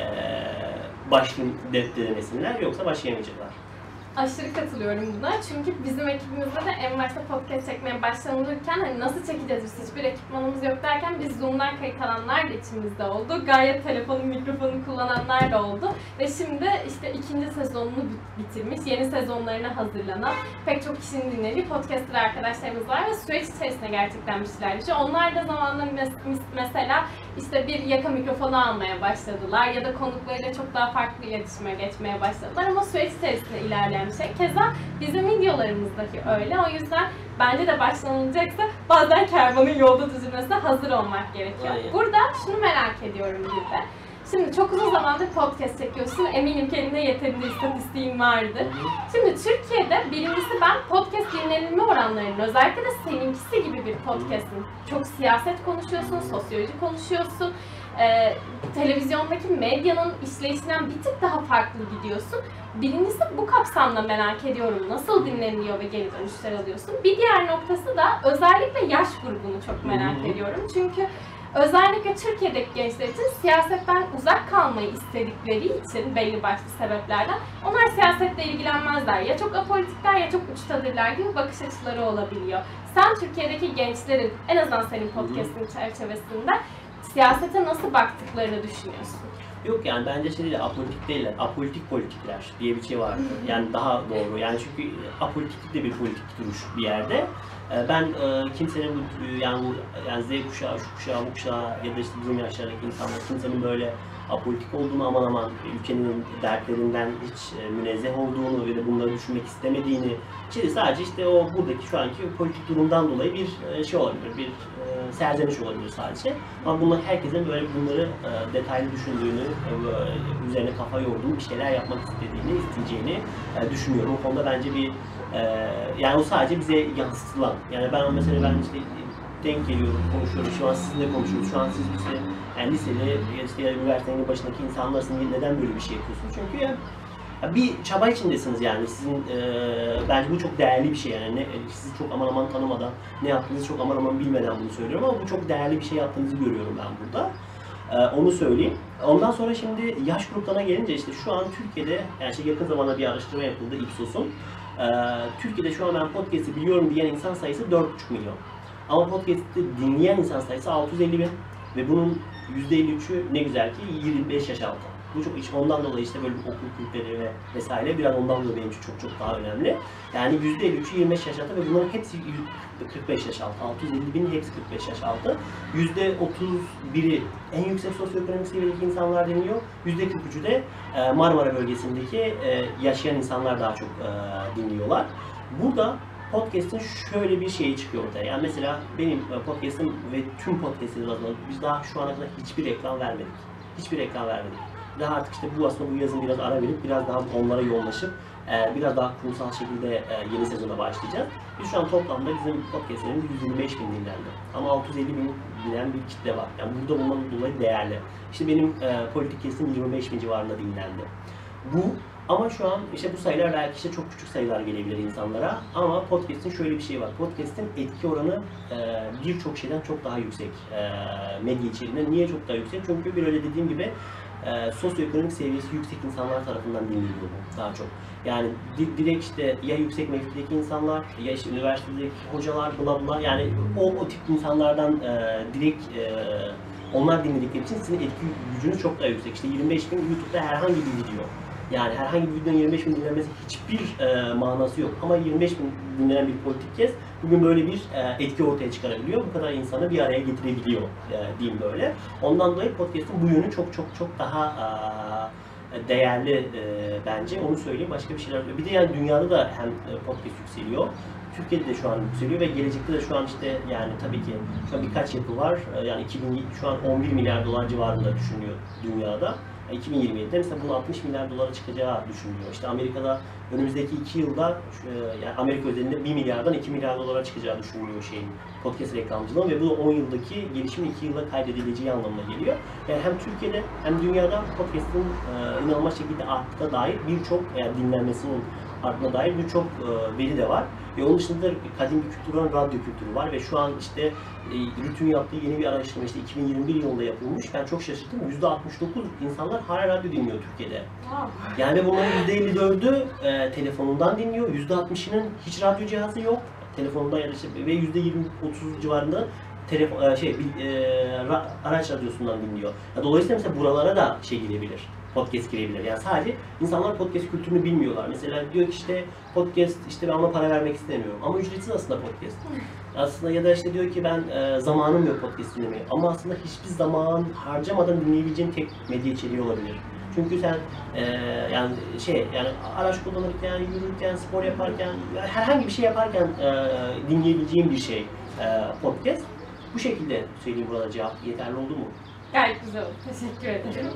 başlayayım denemesinler yoksa başlayamayacaklar. Aşırı katılıyorum buna. Çünkü bizim ekibimizde de en başta podcast çekmeye başlanırken hani nasıl çekeceğiz biz hiçbir ekipmanımız yok derken biz Zoom'dan kayıt alanlar da içimizde oldu. Gayet telefonun mikrofonunu kullananlar da oldu. Ve şimdi işte 2. sezonunu bitirmiş, yeni sezonlarına hazırlanan pek çok kişinin dinlediği podcaster arkadaşlarımız var ve süreç içerisinde gerçekten bir şeyler yaşıyor. Onlar da zamanla mesela işte bir yaka mikrofonu almaya başladılar ya da konuklarıyla çok daha farklı iletişime geçmeye başladılar ama süreç içerisinde ilerleyen bir şey. Keza bizim videolarımızdaki öyle. O yüzden bence de başlanılacaksa bazen kervanın yolda düzülmesine hazır olmak gerekiyor. Aynen. Burada şunu merak ediyorum bir de. Şimdi çok uzun zamandır podcast çekiyorsun. Eminim ki elinde yeterince istatistiğin vardı. Şimdi Türkiye'de birincisi ben podcast dinlenilme oranlarının özellikle de seninkisi gibi bir podcast'ın çok siyaset konuşuyorsun, sosyoloji konuşuyorsun. Televizyondaki medyanın işleyişinden bir tık daha farklı gidiyorsun. Birincisi bu kapsamda merak ediyorum. Nasıl dinleniliyor ve geri dönüşler alıyorsun? Bir diğer noktası da özellikle yaş grubunu çok merak ediyorum. Çünkü özellikle Türkiye'deki gençler için siyasetten uzak kalmayı istedikleri için belli başlı sebeplerden onlar siyasetle ilgilenmezler. Ya çok apolitikler ya çok uçtadırlar gibi bakış açıları olabiliyor. Sen Türkiye'deki gençlerin en azından senin podcast'in çerçevesinde siyasete nasıl baktıklarını düşünüyorsun? Yok yani bence şey değil, apolitik değiller, apolitik politikler diye bir şey var. Yani daha doğru. Yani çünkü apolitiklik de bir politik duruş bir yerde. Ben kimsenin yani Z kuşağı, şu kuşağı, bu kuşağı ya da işte bizim yaşlardaki insanlar kimsenin böyle apolitik olduğunu aman ülkenin dertlerinden hiç münezzeh olduğunu ve de bunları düşünmek istemediğini sadece işte o buradaki şu anki politik durumdan dolayı bir şey olabilir, bir serzeniş olabilir sadece. Ama bunlar herkesin böyle bunları detaylı düşündüğünü, üzerine kafa yorduğunu bir şeyler yapmak isteyeceğini düşünüyorum. O konuda bence bir yani o sadece bize yansıtılan. Yani ben işte denk geliyorum, konuşuyorum. Şu an sizinle konuşuyoruz. Şu an siz işte yani liseli ya üniversitenin başındaki insanlarsınız. Neden böyle bir şey yapıyorsunuz? Çünkü ya bir çaba içindesiniz yani. Sizin bence bu çok değerli bir şey yani. Sizi çok aman tanımadan, ne yaptığınızı çok aman bilmeden bunu söylüyorum ama bu çok değerli bir şey yaptığınızı görüyorum ben burada. Onu söyleyeyim. Ondan sonra şimdi yaş gruplarına gelince işte şu an Türkiye'de yani yakın zamanda bir araştırma yapıldı Ipsos'un. Türkiye'de şu an ben podcast'i biliyorum diyen insan sayısı 4,5 milyon. Ama podcast'i dinleyen insan sayısı 650 bin ve bunun %53'ü ne güzel ki 25 yaş altı. Bu çok ondan dolayı işte böyle okul kulüpleri ve vesaire biraz ondan dolayı benim için çok daha önemli. Yani %53'ü 25 yaş altı ve bunların hepsi 45 yaş altı. 650 bin hepsi 45 yaş altı. %31'i en yüksek sosyoekonomik seviyedeki insanlar dinliyor. %43'ü de Marmara bölgesindeki yaşayan insanlar daha çok dinliyorlar. Burada podcast'in şöyle bir şeyi çıkıyor ortaya. Yani mesela benim podcast'im ve tüm podcast'lerim adına biz daha şu ana kadar hiçbir reklam vermedik. Hiçbir reklam vermedik. Daha artık işte bu yazın biraz ara verip biraz daha onlara yoğunlaşıp biraz daha kurumsal şekilde yeni sezona başlayacağız. Biz şu an toplamda bizim podcast'lerimiz 125 bin dinlendi. Ama 650 bin dinleyen bir kitle var. Yani burada bundan dolayı değerli. İşte benim politik kesim 25 bin civarında dinlendi. Ama şu an işte bu sayılar belki işte çok küçük sayılar gelebilir insanlara ama podcast'in şöyle bir şey var. Podcast'in etki oranı birçok şeyden çok daha yüksek medya içeriğinde. Niye çok daha yüksek? Çünkü bir öyle dediğim gibi sosyoekonomik seviyesi yüksek insanlar tarafından dinleniyor bu daha çok. Yani direkt işte ya yüksek mevkideki insanlar ya işte üniversitedeki hocalar bla yani o tip insanlardan direkt onlar dinledikleri için sizin etki gücünüz çok daha yüksek. İşte 25 bin YouTube'da herhangi bir video. Yani herhangi bir videonun 25 bin dinlenmesi hiçbir manası yok. Ama 25 bin dinlenen bir politik kes bugün böyle bir etki ortaya çıkarabiliyor. Bu kadar insanı bir araya getirebiliyor diyeyim böyle. Ondan dolayı podcast'in bu yönü çok daha değerli bence. Onu söyleyeyim. Başka bir şeyler. Bir de yani dünyada da hem podcast yükseliyor. Türkiye'de de şu an yükseliyor ve gelecekte de şu an işte yani tabii ki şu an birkaç yapı var. Yani şu an 11 milyar dolar civarında düşünüyor dünyada. 2027'de mesela bunun 60 milyar dolara çıkacağı düşünülüyor. İşte Amerika'da önümüzdeki 2 yılda yani Amerika özelinde 1 milyardan 2 milyar dolara çıkacağı düşünülüyor podcast reklamcılığın ve bu 10 yıldaki gelişimin 2 yılda kaydedileceği anlamına geliyor. Yani hem Türkiye'de hem dünyada podcast'ın inanılmaz şekilde arttığına dair birçok dinlenmesinin arttığına dair birçok veri de var. Ve onun dışında kadim bir kültür olan radyo kültürü var ve şu an işte Rütü'nün yaptığı yeni bir araştırma işte 2021 yılında yapılmış. Ben çok şaşırdım. %69 insanlar hala radyo dinliyor Türkiye'de. Yani bunların %54'ü telefonundan dinliyor. %60'ının hiç radyo cihazı yok. Telefonunda ya da işte ve %20-30 civarında araç radyosundan dinliyor. Dolayısıyla mesela buralara da girebilir. Podcast girebilir. Yani sadece insanlar podcast kültürünü bilmiyorlar. Mesela diyor ki işte podcast işte ben ona para vermek istemiyorum. Ama ücretsiz aslında podcast. Aslında ya da işte diyor ki ben zamanım yok podcast dinlemeye. Ama aslında hiçbir zaman harcamadan dinleyebileceğin tek medya içeriği olabilir. Çünkü sen yani araç kullanırken, yürürken, spor yaparken, herhangi bir şey yaparken dinleyebileceğin bir şey podcast. Bu şekilde söyleyeyim, burada cevap yeterli oldu mu? Gayet güzel oldu. Teşekkür ederim.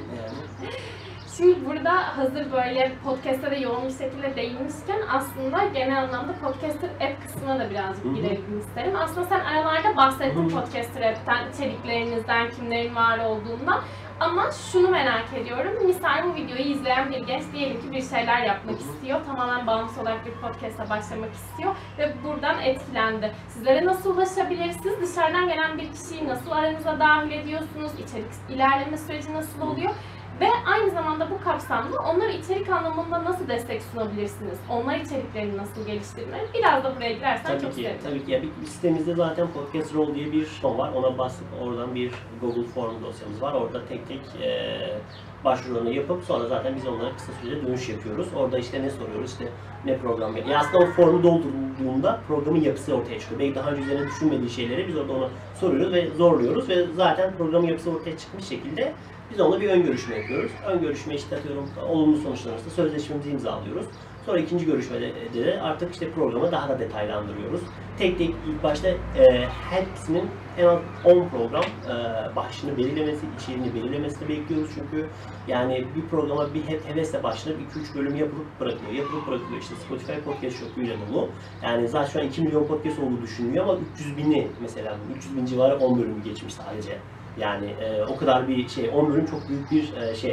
Şimdi burada hazır böyle podcast'ta da yoğun bir şekilde değinmişken aslında genel anlamda Podcaster App kısmına da birazcık girelim isterim. Aslında sen aralarda bahsettin Podcaster App'ten, içeriklerinizden, kimlerin var olduğundan. Ama şunu merak ediyorum, misal bu videoyu izleyen bir genç diyelim ki bir şeyler yapmak istiyor, tamamen bağımsız olarak bir podcast'a başlamak istiyor ve buradan etkilendi. Sizlere nasıl ulaşabilir? Siz dışarıdan gelen bir kişiyi nasıl aranıza dahil ediyorsunuz? İçerik ilerleme süreci nasıl oluyor? Ve aynı zamanda bu kapsamda onlara içerik anlamında nasıl destek sunabilirsiniz? Onlar içeriklerini nasıl geliştirmeli? Biraz da buraya girersen çok sevinirim. Tabii ki. Bir sitemizde zaten Podcast Roll diye bir form var. Ona basıp oradan bir Google Form dosyamız var. Orada tek tek başvurularını yapıp sonra zaten biz onlara kısa sürede dönüş yapıyoruz. Orada işte ne soruyoruz, işte ne program yapıyoruz. Yani aslında o formu doldurduğunda programın yapısı ortaya çıkıyor. Belki daha önce üzerine düşünmediği şeyleri biz orada ona soruyoruz ve zorluyoruz ve zaten programın yapısı ortaya çıkmış şekilde biz onunla bir ön görüşme yapıyoruz. Ön görüşme işte atıyorum olumlu sonuçlanırsa sözleşmemizi imzalıyoruz. Sonra ikinci görüşmede de artık işte programı daha da detaylandırıyoruz. Tek tek ilk başta hepsinin en az 10 program başlığını belirlemesi, içeriğini belirlemesini bekliyoruz. Çünkü yani bir programa bir hevesle başlayıp 2-3 bölüm yapılıp bırakılıyor. İşte Spotify podcast shop'uyla dolu. Yani zaten şu an 2 milyon podcast olduğu düşünülüyor ama 300 bini mesela 300 bin civarı 10 bölümü geçmiş sadece. Yani o kadar bir 10 bölüm çok büyük bir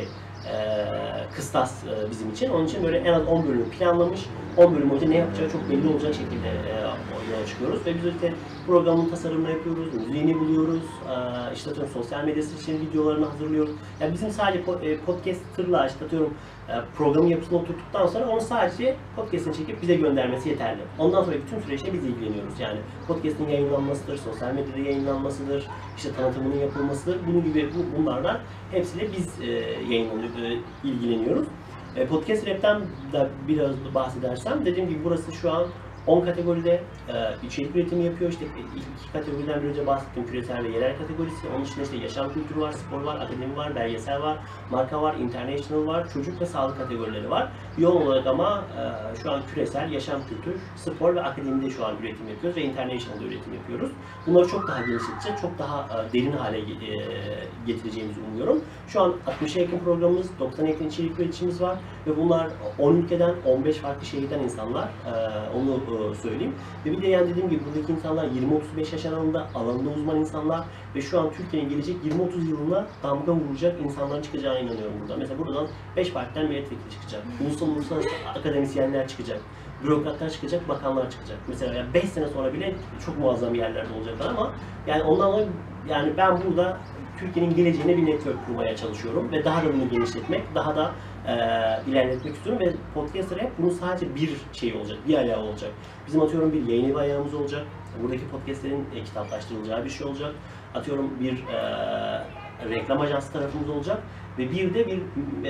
kıstas bizim için. Onun için böyle en az 10 bölümü planlamış, 10 bölüm boyunca ne yapacağı çok belli olacak şekilde yola çıkıyoruz. Ve biz işte programın tasarımını yapıyoruz, müziğini buluyoruz, işte atıyorum sosyal medyası için videolarını hazırlıyoruz. Yani bizim sadece podcaster'la işte atıyorum programın yapısına oturttuktan sonra onu sadece podcast'ini çekip bize göndermesi yeterli. Ondan sonraki bütün süreçte biz ilgileniyoruz. Yani podcast'in yayınlanmasıdır, sosyal medyada yayınlanmasıdır, işte tanıtımının yapılmasıdır. Bunun gibi bunlardan hepsiyle biz ilgileniyoruz. Podcast Rap'ten de biraz bahsedersem, dediğim gibi burası şu an 10 kategoride içerik üretimi yapıyor. İşte iki kategoriden bir önce bahsettiğim küresel ve yerel kategorisi. Onun dışında işte yaşam kültürü var, spor var, akademi var, belgesel var, marka var, international var, çocuk ve sağlık kategorileri var. Yoğun olarak ama şu an küresel, yaşam kültür, spor ve akademide şu an üretim yapıyoruz ve international'da üretim yapıyoruz. Bunları çok daha genişleteceğiz, çok daha derin hale getireceğimizi umuyorum. Şu an 60'a yakın programımız, 90'a yakın içerik üreticimiz var ve bunlar 10 ülkeden, 15 farklı şehirden insanlar. Onu söyleyeyim. Ve bir de yani dediğim gibi buradaki insanlar 20-35 yaş aralığında alanında uzman insanlar ve şu an Türkiye'nin gelecek 20-30 yılına damga vuracak insanların çıkacağına inanıyorum burada. Mesela buradan 5 partiden milletvekili çıkacak. Uluslararası akademisyenler çıkacak. Bürokratlar çıkacak, bakanlar çıkacak. Mesela yani 5 sene sonra bile çok muazzam yerlerde olacaklar ama yani ondan dolayı yani ben burada Türkiye'nin geleceğine bir network kurmaya çalışıyorum ve daha da bunu genişletmek, daha da ilerletmek istiyorum ve Podcaster App bunun sadece bir şey olacak, bir ayağı olacak. Bizim atıyorum bir yayın evi ayağımız olacak, buradaki podcastlerin kitaplaştırılacağı bir şey olacak, atıyorum bir reklam ajansı tarafımız olacak ve bir de bir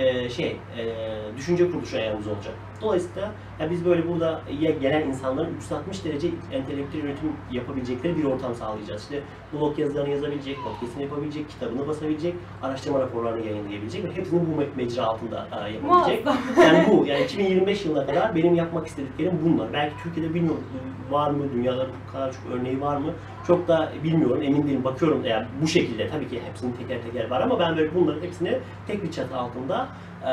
düşünce kuruluşu ayağımız olacak. Dolayısıyla ya biz böyle burada gelen insanların 360 derece entelektüel üretim yapabilecekleri bir ortam sağlayacağız. İşte blog yazılarını yazabilecek, podcast'ini yapabilecek, kitabını basabilecek, araştırma raporlarını yayınlayabilecek ve hepsini bu mecra altında yapabilecek. Yani 2025 yılına kadar benim yapmak istediklerim bunlar. Belki Türkiye'de bilmiyorum var mı, dünyada bu kadar çok örneği var mı? Çok da bilmiyorum, emin değilim. Bakıyorum yani bu şekilde tabii ki hepsinin teker teker var ama ben böyle bunların hepsini tek bir çatı altında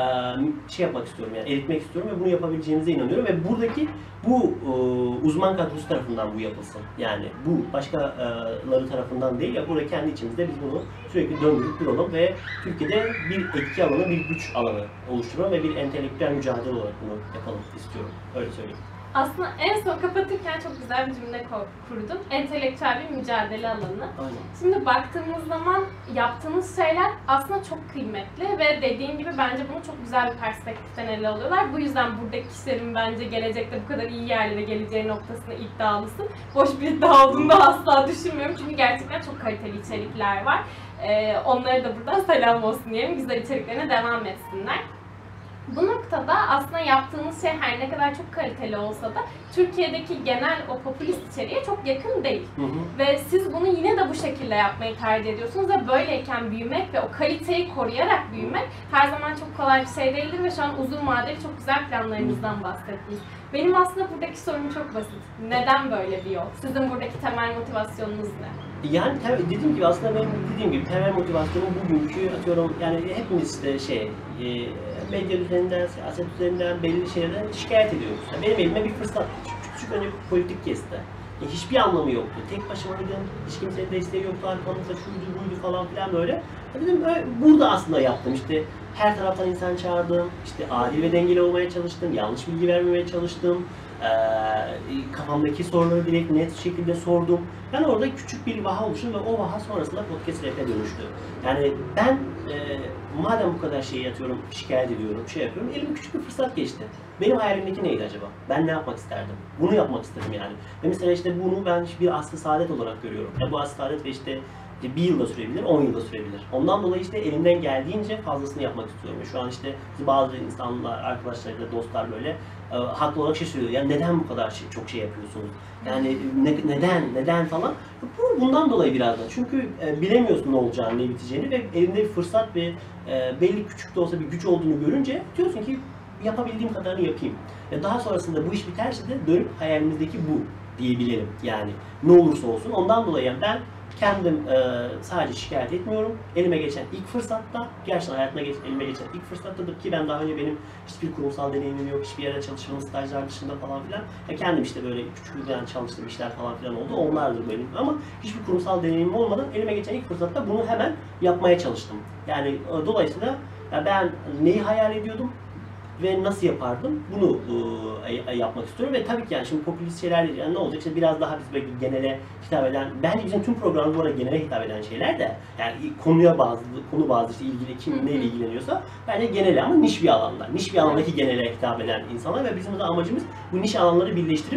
yapmak istiyorum, yani eritmek istiyorum ve bunu yapabileceğimize inanıyorum ve buradaki bu uzman kadrosu tarafından bu yapılsın. Yani bu başkaları tarafından değil ya, burada kendi içimizde biz bunu sürekli döndürüp duralım ve Türkiye'de bir etki alanı, bir güç alanı oluşturalım ve bir entelektüel mücadele olarak bunu yapalım istiyorum. Öyle söyleyeyim. Aslında en son kapatırken çok güzel bir cümle kurdum. Entelektüel bir mücadele alanı. Aynen. Şimdi baktığımız zaman yaptığınız şeyler aslında çok kıymetli ve dediğim gibi bence bunu çok güzel bir perspektiften ele alıyorlar. Bu yüzden buradaki kişilerin bence gelecekte bu kadar iyi yerlere geleceği noktasında iddialısın. Boş bir iddia olduğunu da asla düşünmüyorum çünkü gerçekten çok kaliteli içerikler var. Onlara da buradan selam olsun diyelim. Güzel içeriklerine devam etsinler. Bu noktada aslında yaptığınız şey her ne kadar çok kaliteli olsa da Türkiye'deki genel o popülist içeriğe çok yakın değil. Ve siz bunu yine de bu şekilde yapmayı tercih ediyorsunuz ve böyleyken büyümek ve o kaliteyi koruyarak büyümek her zaman çok kolay bir şey değildir ve şu an uzun vadeli çok güzel planlarınızdan bahsettiniz. Benim aslında buradaki sorum çok basit. Neden böyle bir yol? Sizin buradaki temel motivasyonunuz ne? Yani dediğim gibi aslında benim temel motivasyonum bugünkü atıyorum yani hepimiz işte medya üzerinden, siyaset üzerinden belli şeylerden şikayet ediyoruz. Yani benim elime bir fırsat, küçük önce bir politik kesti. Hiçbir anlamı yoktu. Tek başımaydım, hiç kimsenin desteği yoktu, arkamızda şuydu buydu falan filan böyle. Dedim burada aslında yaptım işte her taraftan insan çağırdım, işte adil ve dengeli olmaya çalıştım, yanlış bilgi vermemeye çalıştım. Kafamdaki soruları direkt net şekilde sordum. Yani orada küçük bir vaha oluştu ve o vaha sonrasında podcast rap'e dönüştü. Yani ben madem bu kadar şeyi atıyorum, şikayet ediyorum, yapıyorum, elime küçük bir fırsat geçti. Benim hayalimdeki neydi acaba? Ben ne yapmak isterdim? Bunu yapmak istedim yani. Ve mesela işte bunu ben bir asr-ı saadet olarak görüyorum. Bu asr-ı saadet ve işte bir yılda sürebilir, 10 yılda sürebilir. Ondan dolayı işte elimden geldiğince fazlasını yapmak istiyorum. Şu an işte bazı insanlar, arkadaşlar, dostlar böyle haklı olarak söylüyor. Yani neden bu kadar çok şey yapıyorsunuz? Yani neden falan? Bundan dolayı birazdan. Çünkü bilemiyorsun ne olacağını, ne biteceğini ve elinde bir fırsat ve belli küçük de olsa bir güç olduğunu görünce diyorsun ki yapabildiğim kadarını yapayım. Daha sonrasında bu iş biterse de dönüp hayalimizdeki bu diyebilelim. Yani ne olursa olsun. Ondan dolayı yani ben kendim sadece şikayet etmiyorum. Elime geçen ilk fırsatta, gerçekten hayatıma elime geçen ilk fırsattadır ki ben daha önce benim hiçbir kurumsal deneyimim yok, hiçbir yere çalışmanın stajlar dışında falan filan. Kendim işte böyle küçük çalıştığım işler falan filan oldu, onlardır benim ama hiçbir kurumsal deneyimim olmadan elime geçen ilk fırsatta bunu hemen yapmaya çalıştım. Yani dolayısıyla ben neyi hayal ediyordum ve nasıl yapardım bunu yapmak istiyorum ve tabii ki yani şimdi popülist şeyler yani ne olacak işte biraz daha biz böyle genele hitap eden, bence bizim tüm programımız bu arada genele hitap eden şeyler de yani konu bazı işte ilgili kim neyle ilgileniyorsa bence genele ama niş bir alanda, niş bir alandaki genele hitap eden insanlar ve bizim de amacımız bu niş alanları birleştirip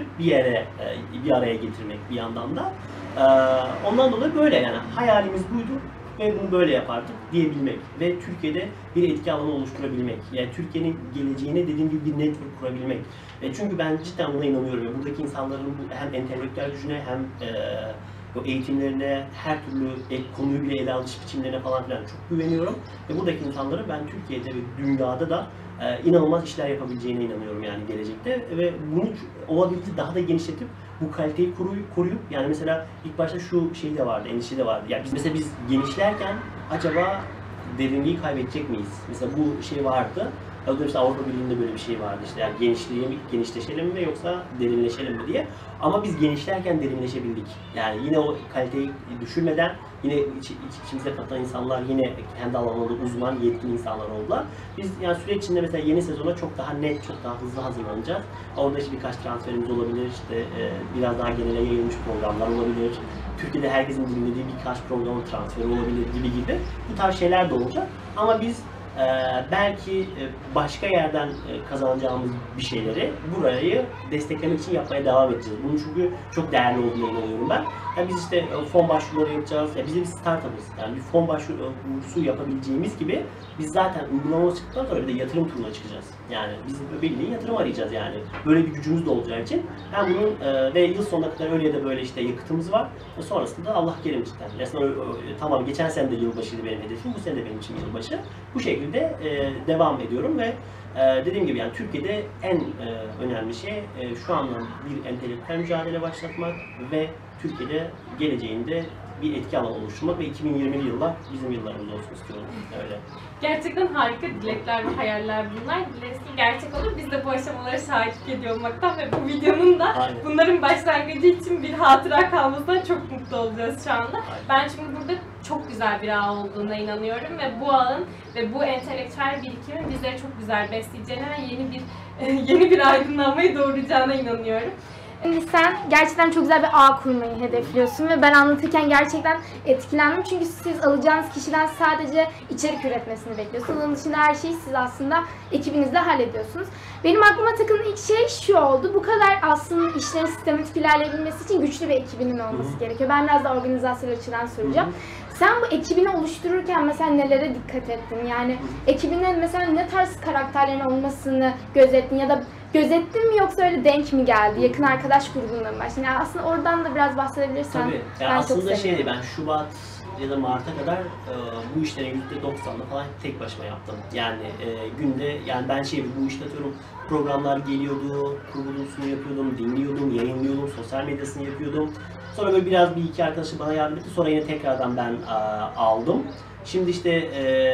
bir araya getirmek bir yandan da. Ondan dolayı böyle yani hayalimiz buydu. Ve bunu böyle yapardık diyebilmek ve Türkiye'de bir etki alanı oluşturabilmek. Yani Türkiye'nin geleceğine dediğim gibi bir network kurabilmek. Çünkü ben cidden buna inanıyorum ve buradaki insanların hem entelektüel gücüne hem eğitimlerine, her türlü konuyu bile ele alış biçimlerine falan filan çok güveniyorum. Ve buradaki insanları ben Türkiye'de ve dünyada da inanılmaz işler yapabileceğine inanıyorum yani gelecekte. Ve bunu olabildiğince daha da genişletip bu kaliteyi koruyup yani mesela ilk başta şu şey de vardı, endişe de vardı. Yani biz genişlerken acaba derinliği kaybedecek miyiz? Mesela bu şey vardı. Mesela Avrupa Birliği'nde böyle bir şey vardı işte yani genişleşelim mi yoksa derinleşelim mi diye. Ama biz genişlerken derinleşebildik. Yani yine o kaliteyi düşürmeden yine içimize katılan insanlar yine kendi alanında uzman, yetkin insanlar oldular. Biz yani süreç içinde mesela yeni sezona çok daha net, çok daha hızlı hazırlanacağız. Orada işte birkaç transferimiz olabilir, işte biraz daha genele yayılmış programlar olabilir. Türkiye'de herkesin dinlediği birkaç programın transferi olabilir gibi. Bu tarz şeyler de olacak. Ama biz belki başka yerden kazanacağımız bir şeyleri burayı desteklemek için yapmaya devam edeceğiz. Bunun çünkü çok değerli olduğuna inanıyorum ben. Yani biz işte fon başvuruları yapacağız. Ya biz de bir startup'ız. Yani bir fon başvurusu yapabileceğimiz gibi biz zaten uygulamamız çıktıktan sonra bir de yatırım turuna çıkacağız. Yani biz bildiğin yatırım arayacağız yani. Böyle bir gücümüz de olacağı için. Hem bunun ve yıl sonuna kadar öyle ya da böyle işte yakıtımız var. Ve sonrasında Allah kerim cidden. Aslında tamam geçen sene de yılbaşıydı benim hedefim. Bu sene de benim için yılbaşı. Bu şekilde devam ediyorum ve dediğim gibi yani Türkiye'de en önemli şey şu andan bir entelektüel mücadele başlatmak ve Türkiye'de geleceğinde bir etki alanı oluşturmak ve 2020'li yıllar bizim yıllarımız olsun istiyorum. Öyle. Gerçekten harika dilekler ve hayaller bunlar. Dileriz ki gerçek olur. Biz de bu aşamalara şahitlik ediyor olmaktan ve bu videonun da Aynen. bunların başlangıcı için bir hatıra kalmasından çok mutlu olacağız şu anda. Aynen. Ben çünkü burada çok güzel bir ağ olduğuna inanıyorum ve bu ağın ve bu entelektüel birikimin bizleri çok güzel besleyeceğine ve yeni bir aydınlanmayı doğuracağına inanıyorum. Şimdi sen gerçekten çok güzel bir ağ kurmayı hedefliyorsun ve ben anlatırken gerçekten etkilendim çünkü siz alacağınız kişiden sadece içerik üretmesini bekliyorsunuz. Onun dışında her şeyi siz aslında ekibinizle hallediyorsunuz. Benim aklıma takılan ilk şey şu oldu. Bu kadar aslında işlerin sistematik ilerleyebilmesi için güçlü bir ekibinin olması gerekiyor. Ben biraz da organizasyon açıdan soracağım. Sen bu ekibini oluştururken mesela nelere dikkat ettin? Yani ekibinin mesela ne tarz karakterlerin olmasını gözettin ya da gözettin mi yoksa öyle denk mi geldi? Yakın arkadaş grubundan mı başladın? Yani aslında oradan da biraz bahsedebilirsen. Tabii. Ben Yani çok aslında sevinirim. ben Şubat ya da Mart'a kadar bu işlerin %90'ını falan tek başıma yaptım. Yani günde yani ben bu işte atıyorum programlar geliyordu, kurgusunu yapıyordum, dinliyordum, yayınlıyordum, sosyal medyasını yapıyordum. Sonra böyle biraz bir iki arkadaşım bana yardım etti. Sonra yine tekrardan ben aldım. Şimdi işte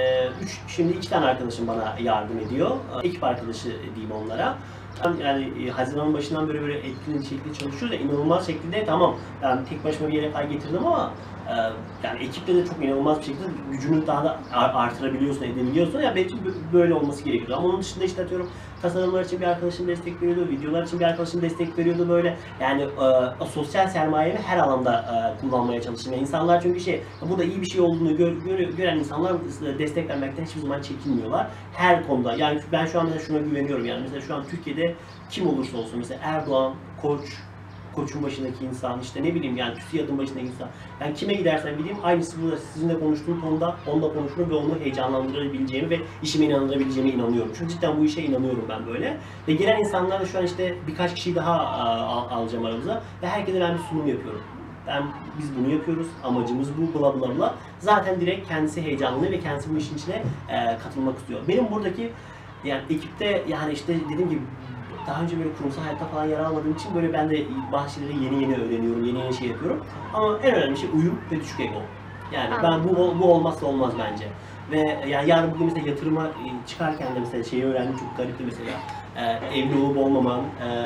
şimdi 2 tane arkadaşım bana yardım ediyor. Ekip arkadaşı diyeyim onlara. Yani Haziran'ın başından böyle etkili bir şekilde çalışıyoruz da inanılmaz şekilde tamam yani tek başıma bir yere kadar getirdim ama yani ekiple de çok inanılmaz bir şekilde gücünü daha da artırabiliyorsun, edebiliyorsun. Yani belki böyle olması gerekiyor. Ama onun dışında işte atıyorum tasarımlar için bir arkadaşım destek veriyordu, videolar için bir arkadaşım destek veriyordu böyle. Yani sosyal sermayemi her alanda kullanmaya çalıştım. Yani insanlar çünkü burada iyi bir şey olduğunu gören insanlar destek vermekten hiçbir zaman çekinmiyorlar. Her konuda. Yani ben şu an mesela şuna güveniyorum yani. Mesela şu an Türkiye'de kim olursa olsun mesela Erdoğan, Koç'un başındaki insan, işte ne bileyim yani TÜSİAD'ın başındaki insan. Yani kime gidersen bileyim aynısı burada sizinle konuştuğum tonda onunla konuşurum ve onu heyecanlandırabileceğimi ve işime inandırabileceğime inanıyorum. Çünkü cidden bu işe inanıyorum ben böyle. Ve gelen insanlarla şu an işte birkaç kişiyi daha alacağım aramıza ve herkese ben bir sunum yapıyorum. Biz bunu yapıyoruz, amacımız bu, bla bla bla. Zaten direkt kendisi heyecanlı ve kendisi bu işin içine katılmak istiyor. Benim buradaki yani ekipte yani işte dediğim gibi daha önce böyle kurumsal hayatta falan yer almadığım için böyle ben de bazı şeyleri yeni öğreniyorum, yeni şey yapıyorum. Ama en önemli şey uyum ve düşük ego. Yani ben bu olmazsa olmaz bence. Ve yani yarın bugün mesela yatırıma çıkarken de mesela şeyi öğrendim çok garipti mesela. Evli olup olmaman,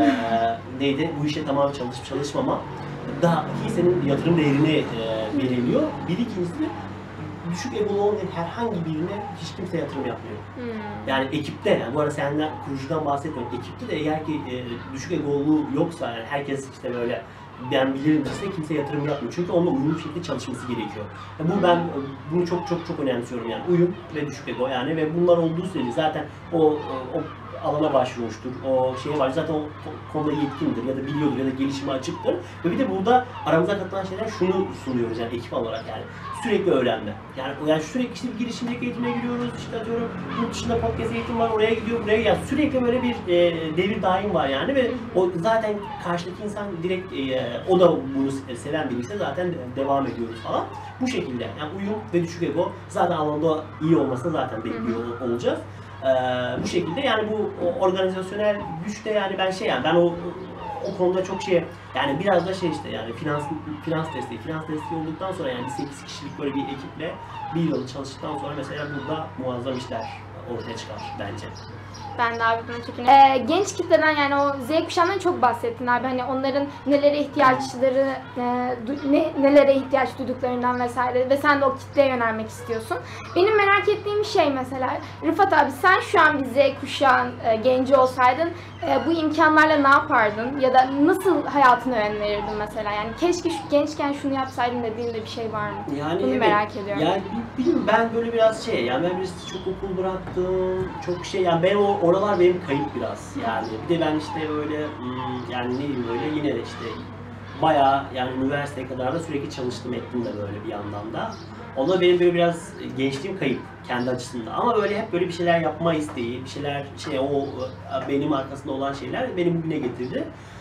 neydi? Bu işe tamamen çalışmama daha iyi senin yatırım değerini belirliyor. Bir ikincisi düşük egolu olmayan herhangi birine hiç kimse yatırım yapmıyor. Yani ekipte, yani bu arada senden kurucudan bahsetmiyorum. Ekipte de eğer ki düşük egolu yoksa yani herkes işte böyle ben bilirim dese kimse yatırım yapmıyor. Çünkü onunla uyumlu bir şekilde çalışması gerekiyor. Yani bunu çok önemsiyorum yani uyum ve düşük ego yani ve bunlar olduğu sürece zaten o alana başvurmuştur, o şeye var zaten o konuda yetkindir ya da biliyordur ya da gelişime açıktır. Ve bir de burada aramıza katılan şeyler şunu sunuyoruz yani ekip olarak yani sürekli öğrenme. Yani sürekli işte bir girişimcilik eğitimine giriyoruz, işte atıyorum yurt dışında podcast eğitim var, oraya gidiyor, buraya yani sürekli böyle bir devir daim var yani ve o zaten karşıdaki insan direkt o da bunu seven biriyse zaten devam ediyoruz falan. Bu şekilde yani uyum ve düşük ego zaten alanda iyi olmasını zaten bekliyor olacağız. Bu şekilde yani bu organizasyonel güç de yani ben o konuda çok yani biraz da işte yani finans desteği olduktan sonra yani 8 kişilik böyle bir ekiple bir yıl çalıştıktan sonra mesela burada muazzam işler ortaya çıkar bence. Ben de abi buna çok inanıyorum. Genç kitleden yani o Z kuşağından çok bahsettin abi. Hani onların nelere ihtiyaç duyduklarından vesaire ve sen de o kitleye yönelmek istiyorsun. Benim merak ettiğim şey mesela Rıfat abi sen şu an bir Z kuşağın genci olsaydın bu imkanlarla ne yapardın ya da nasıl hayatını hangisine yön verirdin mesela? Yani keşke gençken şunu yapsaydım dediğin de bir şey var mı? Yani Bunu evet, merak ediyorum. Yani bilmiyorum, ben böyle biraz yani ben biraz çok okul bıraktım, çok yani ben oralar benim kayıp biraz yani. Bir de ben işte böyle yani ne diyeyim böyle yine de işte bayağı yani üniversiteye kadar da sürekli çalıştım ettim de böyle bir yandan da. Onda benim böyle biraz gençliğim kayıp kendi açısından ama böyle hep böyle bir şeyler yapma isteği, bir şeyler o benim arkasında olan şeyler beni bugüne getirdi.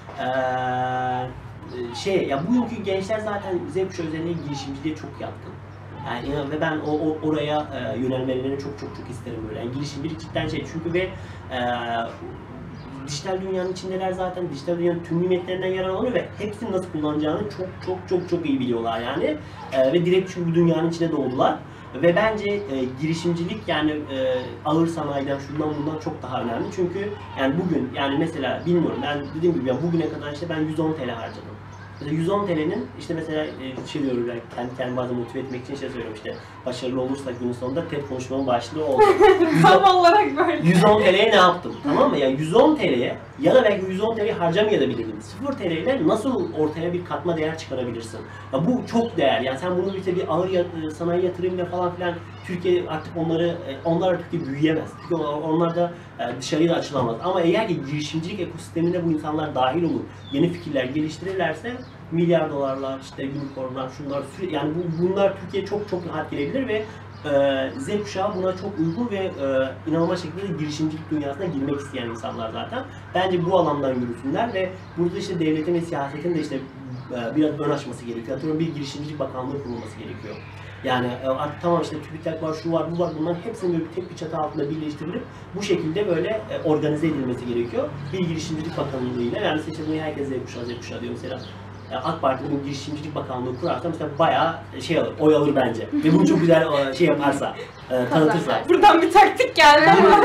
Ya bugünkü gençler zaten Z kuşağı özelliği girişimciliğe çok yatkın. Yani ve ben oraya yönelmelerini çok isterim böyle. Yani girişimcilik cidden çünkü ve dijital dünyanın içindeler zaten. Dijital dünyanın tüm nimetlerinden yararlanıyor ve hepsini nasıl kullanacağını çok iyi biliyorlar yani. Ve direkt çünkü bu dünyanın içine doğdular. Ve bence girişimcilik yani ağır sanayiden şundan bundan çok daha önemli. Çünkü yani bugün yani mesela bilmiyorum ben dediğim gibi yani bugüne kadar işte ben 110 TL harcadım. Mesela 110 TL'nin işte mesela diyorum yani kendi bazen motive etmek için söylüyorum işte başarılı olursak günün sonunda TED konuşmamın başlığı oldu. Tam olarak böyle. 110 TL'ye ne yaptım? Tamam mı? Yani 110 TL'ye ya da belki 110 TL'yi harcamayabilirdin. 0 TL ile nasıl ortaya bir katma değer çıkarabilirsin? Ya bu çok değer. Yani sen bunu işte bir ağır sanayi yatırımıyla falan filan Türkiye artık onlar Türkiye büyüyemez. Çünkü onlar da dışarıya da açılamaz. Ama eğer ki girişimcilik ekosistemine bu insanlar dahil olur, yeni fikirler geliştirirlerse milyar dolarlar, işte unicornlar, şunlar yani bunlar Türkiye'ye çok rahat gelebilir ve Z kuşağı buna çok uygun ve inanılmaz şekilde girişimcilik dünyasına girmek isteyen insanlar zaten. Bence bu alandan yürüsünler ve burada işte devletin ve siyasetin de işte biraz ön açması gerekiyor. Atıyorum bir girişimcilik bakanlığı kurulması gerekiyor. Yani tamam işte TÜBİTAK var, şu var, bu var, bunların hepsinin böyle tek bir çatı altında birleştirilip bu şekilde böyle organize edilmesi gerekiyor. Bir girişimcilik bakanlığıyla yani işte bunu herkes Z kuşağı diyor mesela. AK Parti'nin girişimcilik bakanlığı kurarsa mesela bayağı oy alır bence. Ve bunu çok güzel yaparsa, tanıtırsa. Buradan bir taktik geldi ama.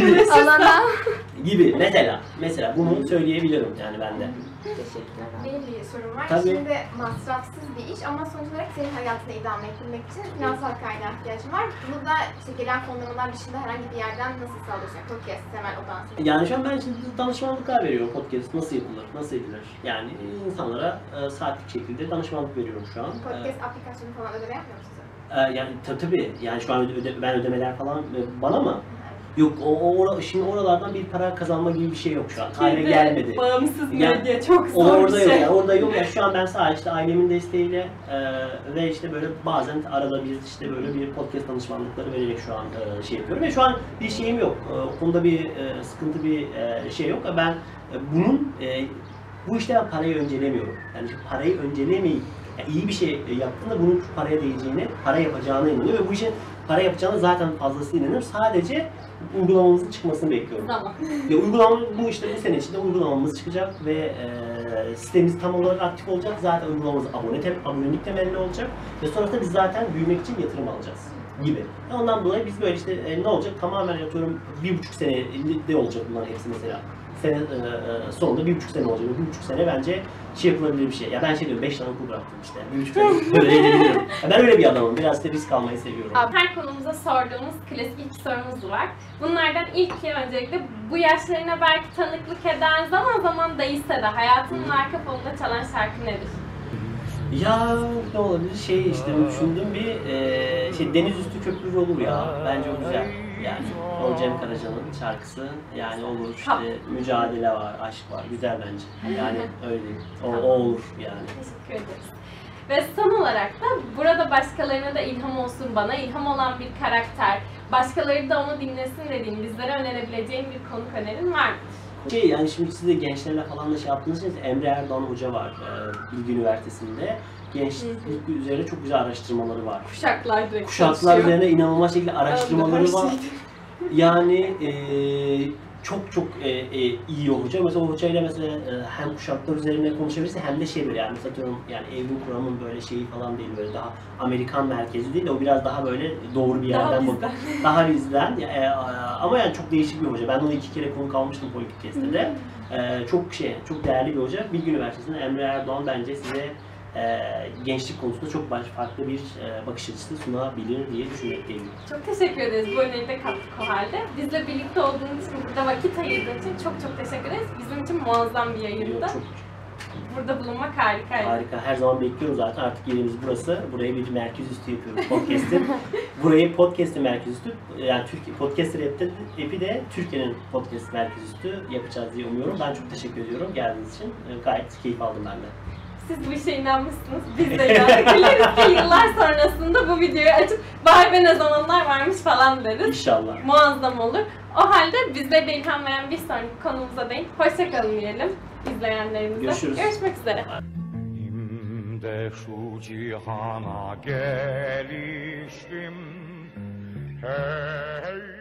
gibi mesela bunu söyleyebilirim yani ben de. Teşekkürler. Benim bir sorum var. Tabii. Şimdi masrafsız bir iş ama sonuç olarak senin hayatını idame ettirmek için finansal kaynağa ihtiyacın var. Bunu da işte gelen fonlamalar dışında herhangi bir yerden nasıl sağlıyorsun? Podcast, temel odan. Yani şu an ben şimdi danışmanlıklar veriyorum. Podcast nasıl yapılır, nasıl edilir? Yani insanlara saatlik şekilde danışmanlık veriyorum şu an. Podcast aplikasyonu falan ödeme yapmıyor musunuz? Yani tabii yani şu an ben ödemeler falan bana mı? Yok şimdi oralardan bir para kazanma gibi bir şey yok şu an. Hala gelmedi. Bağımsız Yani, medya çok zor orada bir şey. Yok, orada yok. Yani şu an ben sadece işte ailemin desteğiyle ve işte böyle bazen arada bir işte böyle bir podcast danışmanlıkları vererek şu an yapıyorum ve şu an bir şeyim yok. O konuda bir sıkıntı bir şey yok. Ben bu işte ben parayı öncelemiyorum. Yani parayı öncelemeyip yani iyi bir şey yaptığında bunun paraya değeceğini, para yapacağına inanıyor ve bu işin para yapacağına zaten fazlası inanıyorum. Sadece uygulamamızın çıkmasını bekliyorum. Tamam. Bu sene içinde uygulamamız çıkacak ve sitemiz tam olarak aktif olacak. Zaten uygulamamız abonelik temelli olacak ve sonrasında biz zaten büyümek için yatırım alacağız gibi. Ondan dolayı biz böyle işte ne olacak? Tamamen yatıyorum 1,5 senede olacak bunların hepsi mesela. Sonunda 1,5 sene olacak. 1,5 sene bence yapılabilir bir şey. Ya ben diyorum 5 tane okul bıraktım işte. 1,5 sene böyle eğlenebilirim. Ben öyle bir adamım. Biraz da risk almayı seviyorum. Her konumuza sorduğumuz klasik 2 sorumuz var. Bunlardan ilki öncelikle bu yaşlarına belki tanıklık eden zaman zaman değilse de hayatının arka fonunda çalan şarkı nedir? Ya ne olabilir? İşte düşündüğüm bir Denizüstü Köprü olur ya. Bence o güzel. Yani o Cem Karaca'nın şarkısı yani olur işte mücadele var, aşk var. Güzel bence. Yani öyle değil. O olur yani. Teşekkür ederiz. Ve son olarak da burada başkalarına da ilham olsun, bana ilham olan bir karakter, başkaları da onu dinlesin dediğin, bizlere önerebileceğin bir konuk önerin var mı? Yani şimdi siz de gençlerle falan da yaptığınız için Emre Erdoğan Hoca var Bilgi Üniversitesi'nde. Gençlik üzerine çok güzel araştırmaları var. Kuşaklar üzerine inanılmaz şekilde araştırmaları var. Yani çok iyi o hoca. Mesela o hocayla mesela hem kuşaklar üzerine konuşabilirse hem de böyle yani mesela yani Evrim Kuram'ın böyle şeyi falan değil böyle daha Amerikan merkezi değil de o biraz daha böyle doğru bir yerden bakıyor. Daha bizden. Ama yani çok değişik bir hoca. Ben onu 2 kere konuk almıştım Politikest'te de. Çok değerli bir hoca. Bilgi Üniversitesi'nde Emre Erdoğan bence size gençlik konusunda çok farklı bir bakış açısı sunabilir diye düşünmekteyim. Çok teşekkür ederiz bu öneri de kattık o halde. Bizle birlikte olduğunuz için, burada vakit ayırdığın için çok teşekkür ederiz. Bizim için muazzam bir yayındı. burada bulunmak harikaydı. Harika. Her zaman bekliyorum zaten. Artık yerimiz burası. Burayı bir merkezüstü yapıyoruz podcast'in. Burayı podcast'in merkezüstü. Yani Türkiye Podcaster app'i de Türkiye'nin podcast merkezüstü yapacağız diye umuyorum. Ben çok teşekkür ediyorum geldiğiniz için. Gayet keyif aldım ben de. Siz bu işe inanmışsınız, biz de inandık. Dileriz ki yıllar sonrasında bu videoyu açıp vay be ne zamanlar varmış falan deriz. İnşallah. Muazzam olur. O halde bizleri de ilham veren bir sonraki konumuza değin. Hoşça kalın diyelim izleyenlerimize. Görüşürüz. Görüşmek üzere. İmde şu cihana geliştim, hey